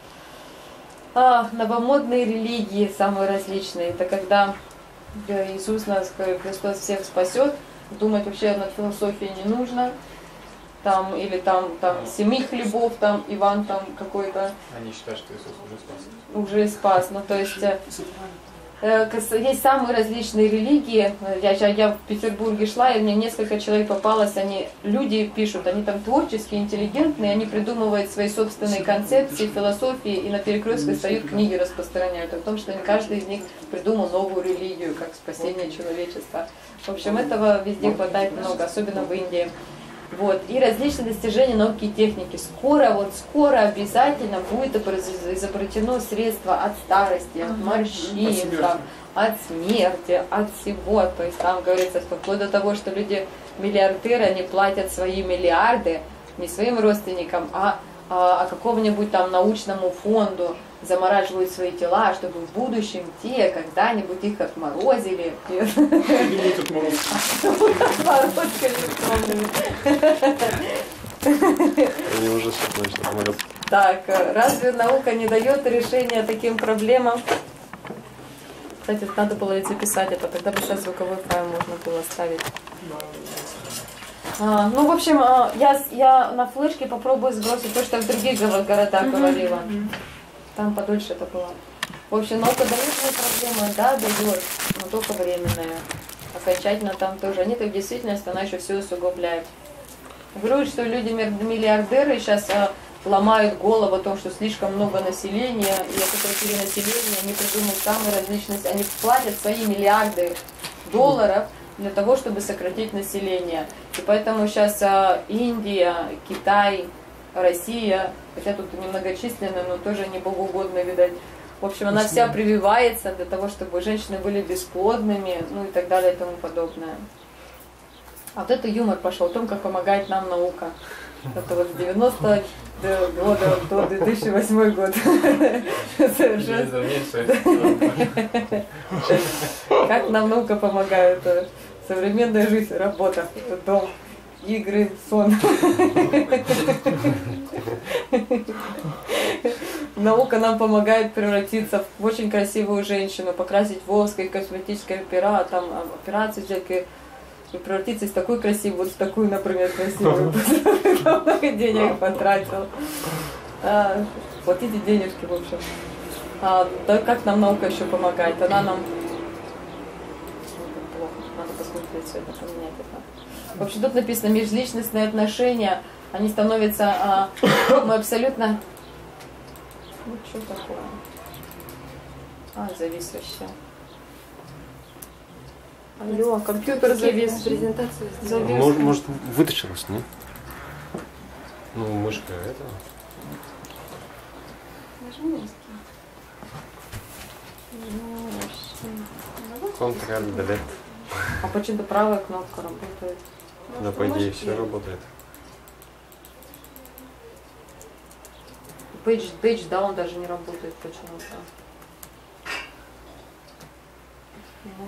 Новомодные религии самые различные. Это когда Иисус нас, Христос всех спасет. Думать вообще над философией не нужно. Там, или там 7 хлебов, там Иван там какой-то. Они считают, что Иисус уже спас. Ну, то есть есть самые различные религии. Я в Петербурге шла, и мне несколько человек попалось, люди пишут, они там творческие, интеллигентные, они придумывают свои собственные концепции, философии, и на перекрестках встают, книги распространяют о том, что каждый из них придумал новую религию, как спасение человечества. В общем, этого везде хватает много, особенно в Индии. Вот. И различные достижения науки и техники. Скоро обязательно будет изобретено средство от старости, от морщин, от смерти, от всего. То есть там говорится, что вплоть до того, что люди-миллиардеры, они платят свои миллиарды не своим родственникам, а какому-нибудь там научному фонду, замораживают свои тела, чтобы в будущем те когда-нибудь их отморозили. Будут отморозки. Они уже значит, отморозки. Так, разве наука не дает решения таким проблемам? Кстати, надо было ведь записать это, тогда бы сейчас звуковой файл можно было ставить. Ну, в общем, я на флешке попробую сбросить то, что я в других городах говорила. Там подольше это было. В общем, наука дает мне проблемы, да, дает, но только временные. Окончательно там тоже. Они так в действительности, она еще все усугубляет. Говорят, что люди миллиардеры сейчас ломают голову о том, что слишком много населения, и от этого перенаселения они придумают самые различные, они платят свои миллиарды долларов для того, чтобы сократить население. И поэтому сейчас Индия, Китай, Россия, хотя тут немногочисленная, но тоже не богоугодно, видать. В общем, она вся прививается для того, чтобы женщины были бесплодными, ну и так далее и тому подобное. А вот это юмор пошел о том, как помогает нам наука. Это вот с 90 года до 2008 год. Как нам наука помогает? Современная жизнь, работа, дом, игры, сон. Наука нам помогает превратиться в очень красивую женщину, покрасить волосы, косметическая операцию сделать, и превратиться из такой красивой, вот в такую, например, красивую. Много денег потратил. Платите денежки, в общем. Да как нам наука еще помогает? Она нам... Плохо, надо посмотреть все это, поменять это. В общем, тут написано, межличностные отношения, они становятся... Мы абсолютно... Ну, что такое? Зависящее. Алло, компьютер завис. Презентацию Завис. Может, вытащилась, не? Ну, мышка этого. Нажми. Ctrl-Delete. А почему-то правая кнопка работает? Да, по идее, все работает. Page down даже не работает почему-то. Ну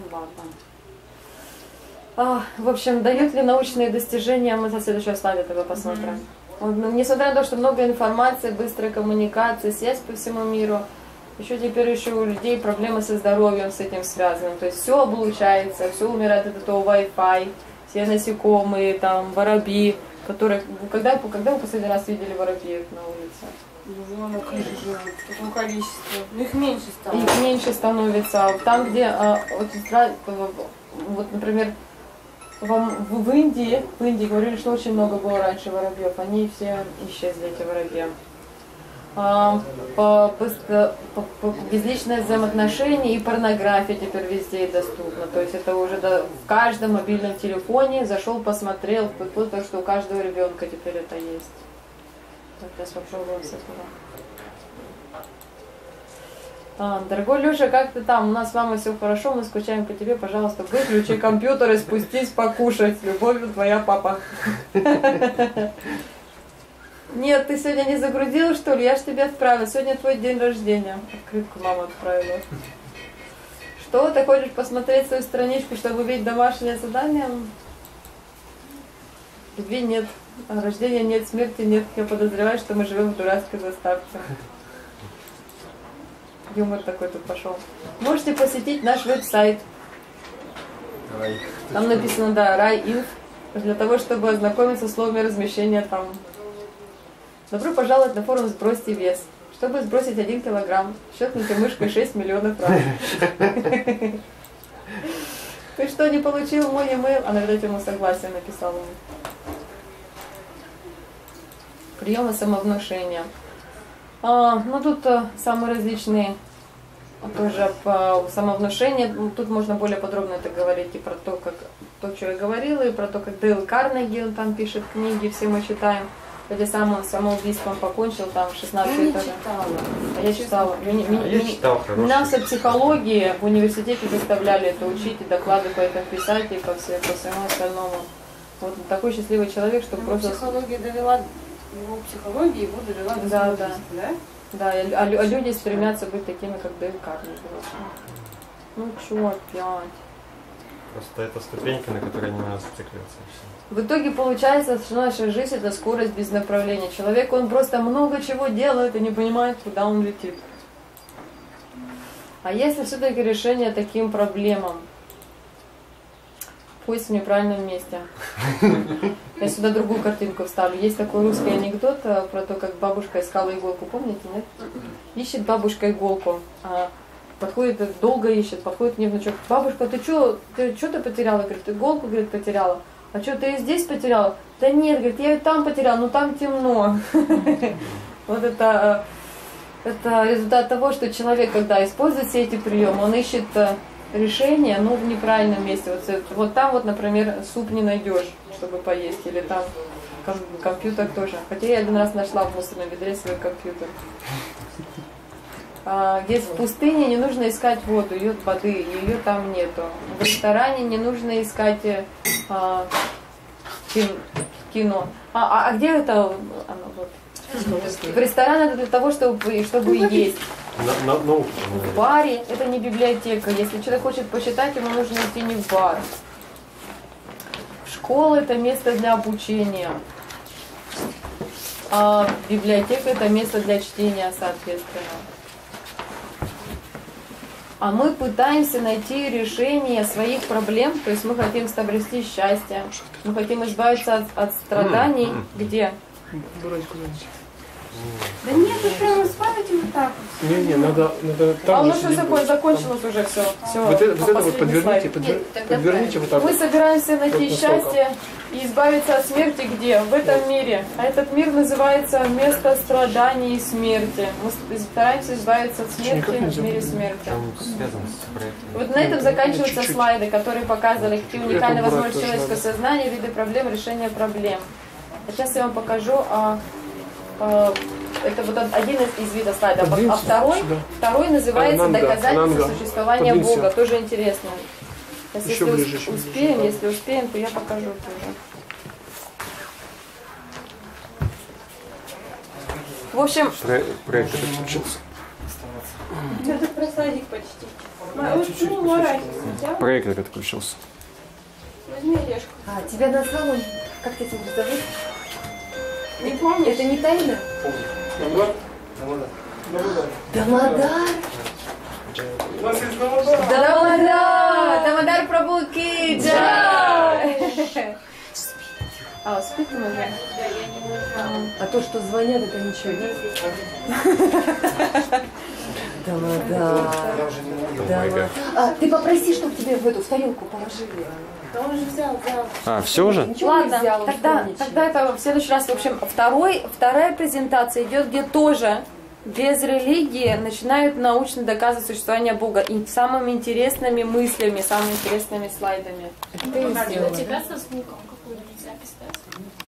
ладно. В общем, дают ли научные достижения, мы со следующего слайда тогда посмотрим. Несмотря на то, что много информации, быстрая коммуникация, связь по всему миру, еще теперь у людей проблемы со здоровьем с этим связаны. То есть все облучается, все умирает от этого Wi-Fi, все насекомые, там, воробьи, которые... Когда вы последний раз видели воробьев на улице? Ну, оно, конечно, в таком количестве. Но их меньше стало. Их меньше становится. Там, где, вот, например, в Индии говорили, что очень много было раньше воробьев, они все исчезли, эти воробьи. Безличное взаимоотношение и порнография теперь везде доступна. То есть это уже в каждом мобильном телефоне зашел, посмотрел, то, что у каждого ребенка теперь это есть. Сейчас попробуем с этого. Дорогой Леша, как ты там? У нас с мамой все хорошо, мы скучаем по тебе. Пожалуйста, выключи компьютер и спустись покушать. С любовью, твоя папа. Нет, ты сегодня не загрузила, что ли? Я ж тебе отправила. Сегодня твой день рождения. Открытку мама отправила. Что, ты хочешь посмотреть свою страничку, чтобы увидеть домашнее задание? Любви нет. Рождения нет, смерти нет. Я подозреваю, что мы живем в дурацкой заставке. Юмор такой тут пошел. Можете посетить наш веб-сайт. Там написано, да, Рай.инф, для того, чтобы ознакомиться с словами размещения там. Добро пожаловать на форум «Сбросьте вес». Чтобы сбросить 1 килограмм, щелкните мышкой 6 миллионов раз. Ты что, не получил мой e-mail? Она, видать, ему согласие написала. Приемы самовнушения. Ну, тут самые различные тоже по самовнушению. Тут можно более подробно это говорить и про то, что я говорила, и про то, как Дейл Карнеги, он там пишет книги, все мы читаем. Хотя сам он самоубийством покончил, там 16 лет. Я читала. Нас о психологии в университете заставляли это учить, и доклады по этому писать, и по всему остальному. Вот такой счастливый человек, что просто... Психология довела... Его психология его довела до самоубийства, да? Да, а люди стремятся быть такими, как Дейл Карнеги. Ну чё опять? Просто это ступенька, на которой не надо зацикливаться. В итоге получается, что наша жизнь — это скорость без направления. Человек, он просто много чего делает и не понимает, куда он летит. А если все-таки решение таким проблемам? Поиск в неправильном месте. Я сюда другую картинку вставлю. Есть такой русский анекдот про то, как бабушка искала иголку. Помните, нет? Ищет бабушка иголку. Подходит, долго ищет, подходит к ней внучок. Бабушка, ты что ты потеряла? Говорит, иголку, говорит, потеряла. А что, ты ее здесь потеряла? Да нет, говорит, я ее там потеряла, но там темно. Вот это результат того, что человек, когда использует все эти приемы, он ищет решение, но в неправильном месте. Вот там, вот, например, суп не найдешь, чтобы поесть, или там компьютер тоже. Хотя я один раз нашла в мусорном ведре свой компьютер. Здесь в пустыне не нужно искать воду, воды, ее там нету. В ресторане не нужно искать кино. А где это? В ресторане это для того, чтобы есть. В баре это не библиотека. Если человек хочет почитать, ему нужно идти не в бар. Школа — это место для обучения. А библиотека — это место для чтения, соответственно. А мы пытаемся найти решение своих проблем, то есть мы хотим обрести счастье, мы хотим избавиться от страданий. Где? Да нет, вы прямо ставите вот так вот. Не, надо там ну что закончилось уже все. Вот это вот подверните вот так. Мы собираемся найти счастье и избавиться от смерти где? В этом мире. А этот мир называется место страданий и смерти. Мы стараемся избавиться от смерти в мире смерти. Вот на этом заканчиваются слайды, которые показывали, какие уникальные возможности человеческого сознания, виды проблем, решения проблем. А сейчас я вам покажу. Это вот один из видов слайдов. А второй называется «Доказательство существования Бога». Тоже интересно. Если успеем, то я покажу тоже. В общем... Проект этот включился. Это про садик почти. Проект этот включился. Возьми орешку. Тебя назвал он? Как тебя зовут? Не помнишь? Это не тайна? Дамодар. У нас есть Дамодар. Дамодар Прабху ки джай! Спит уже? А то, что звонят, это ничего, нет? Дамодар. Ты попроси, чтобы тебе в тарелку положили. Да он же взял. Все уже? Ладно, тогда это в следующий раз. В общем, вторая презентация идет, где тоже без религии начинают научно доказывать существование Бога. И самыми интересными мыслями, самыми интересными слайдами. Это У тебя со звуком какую-нибудь запись, да?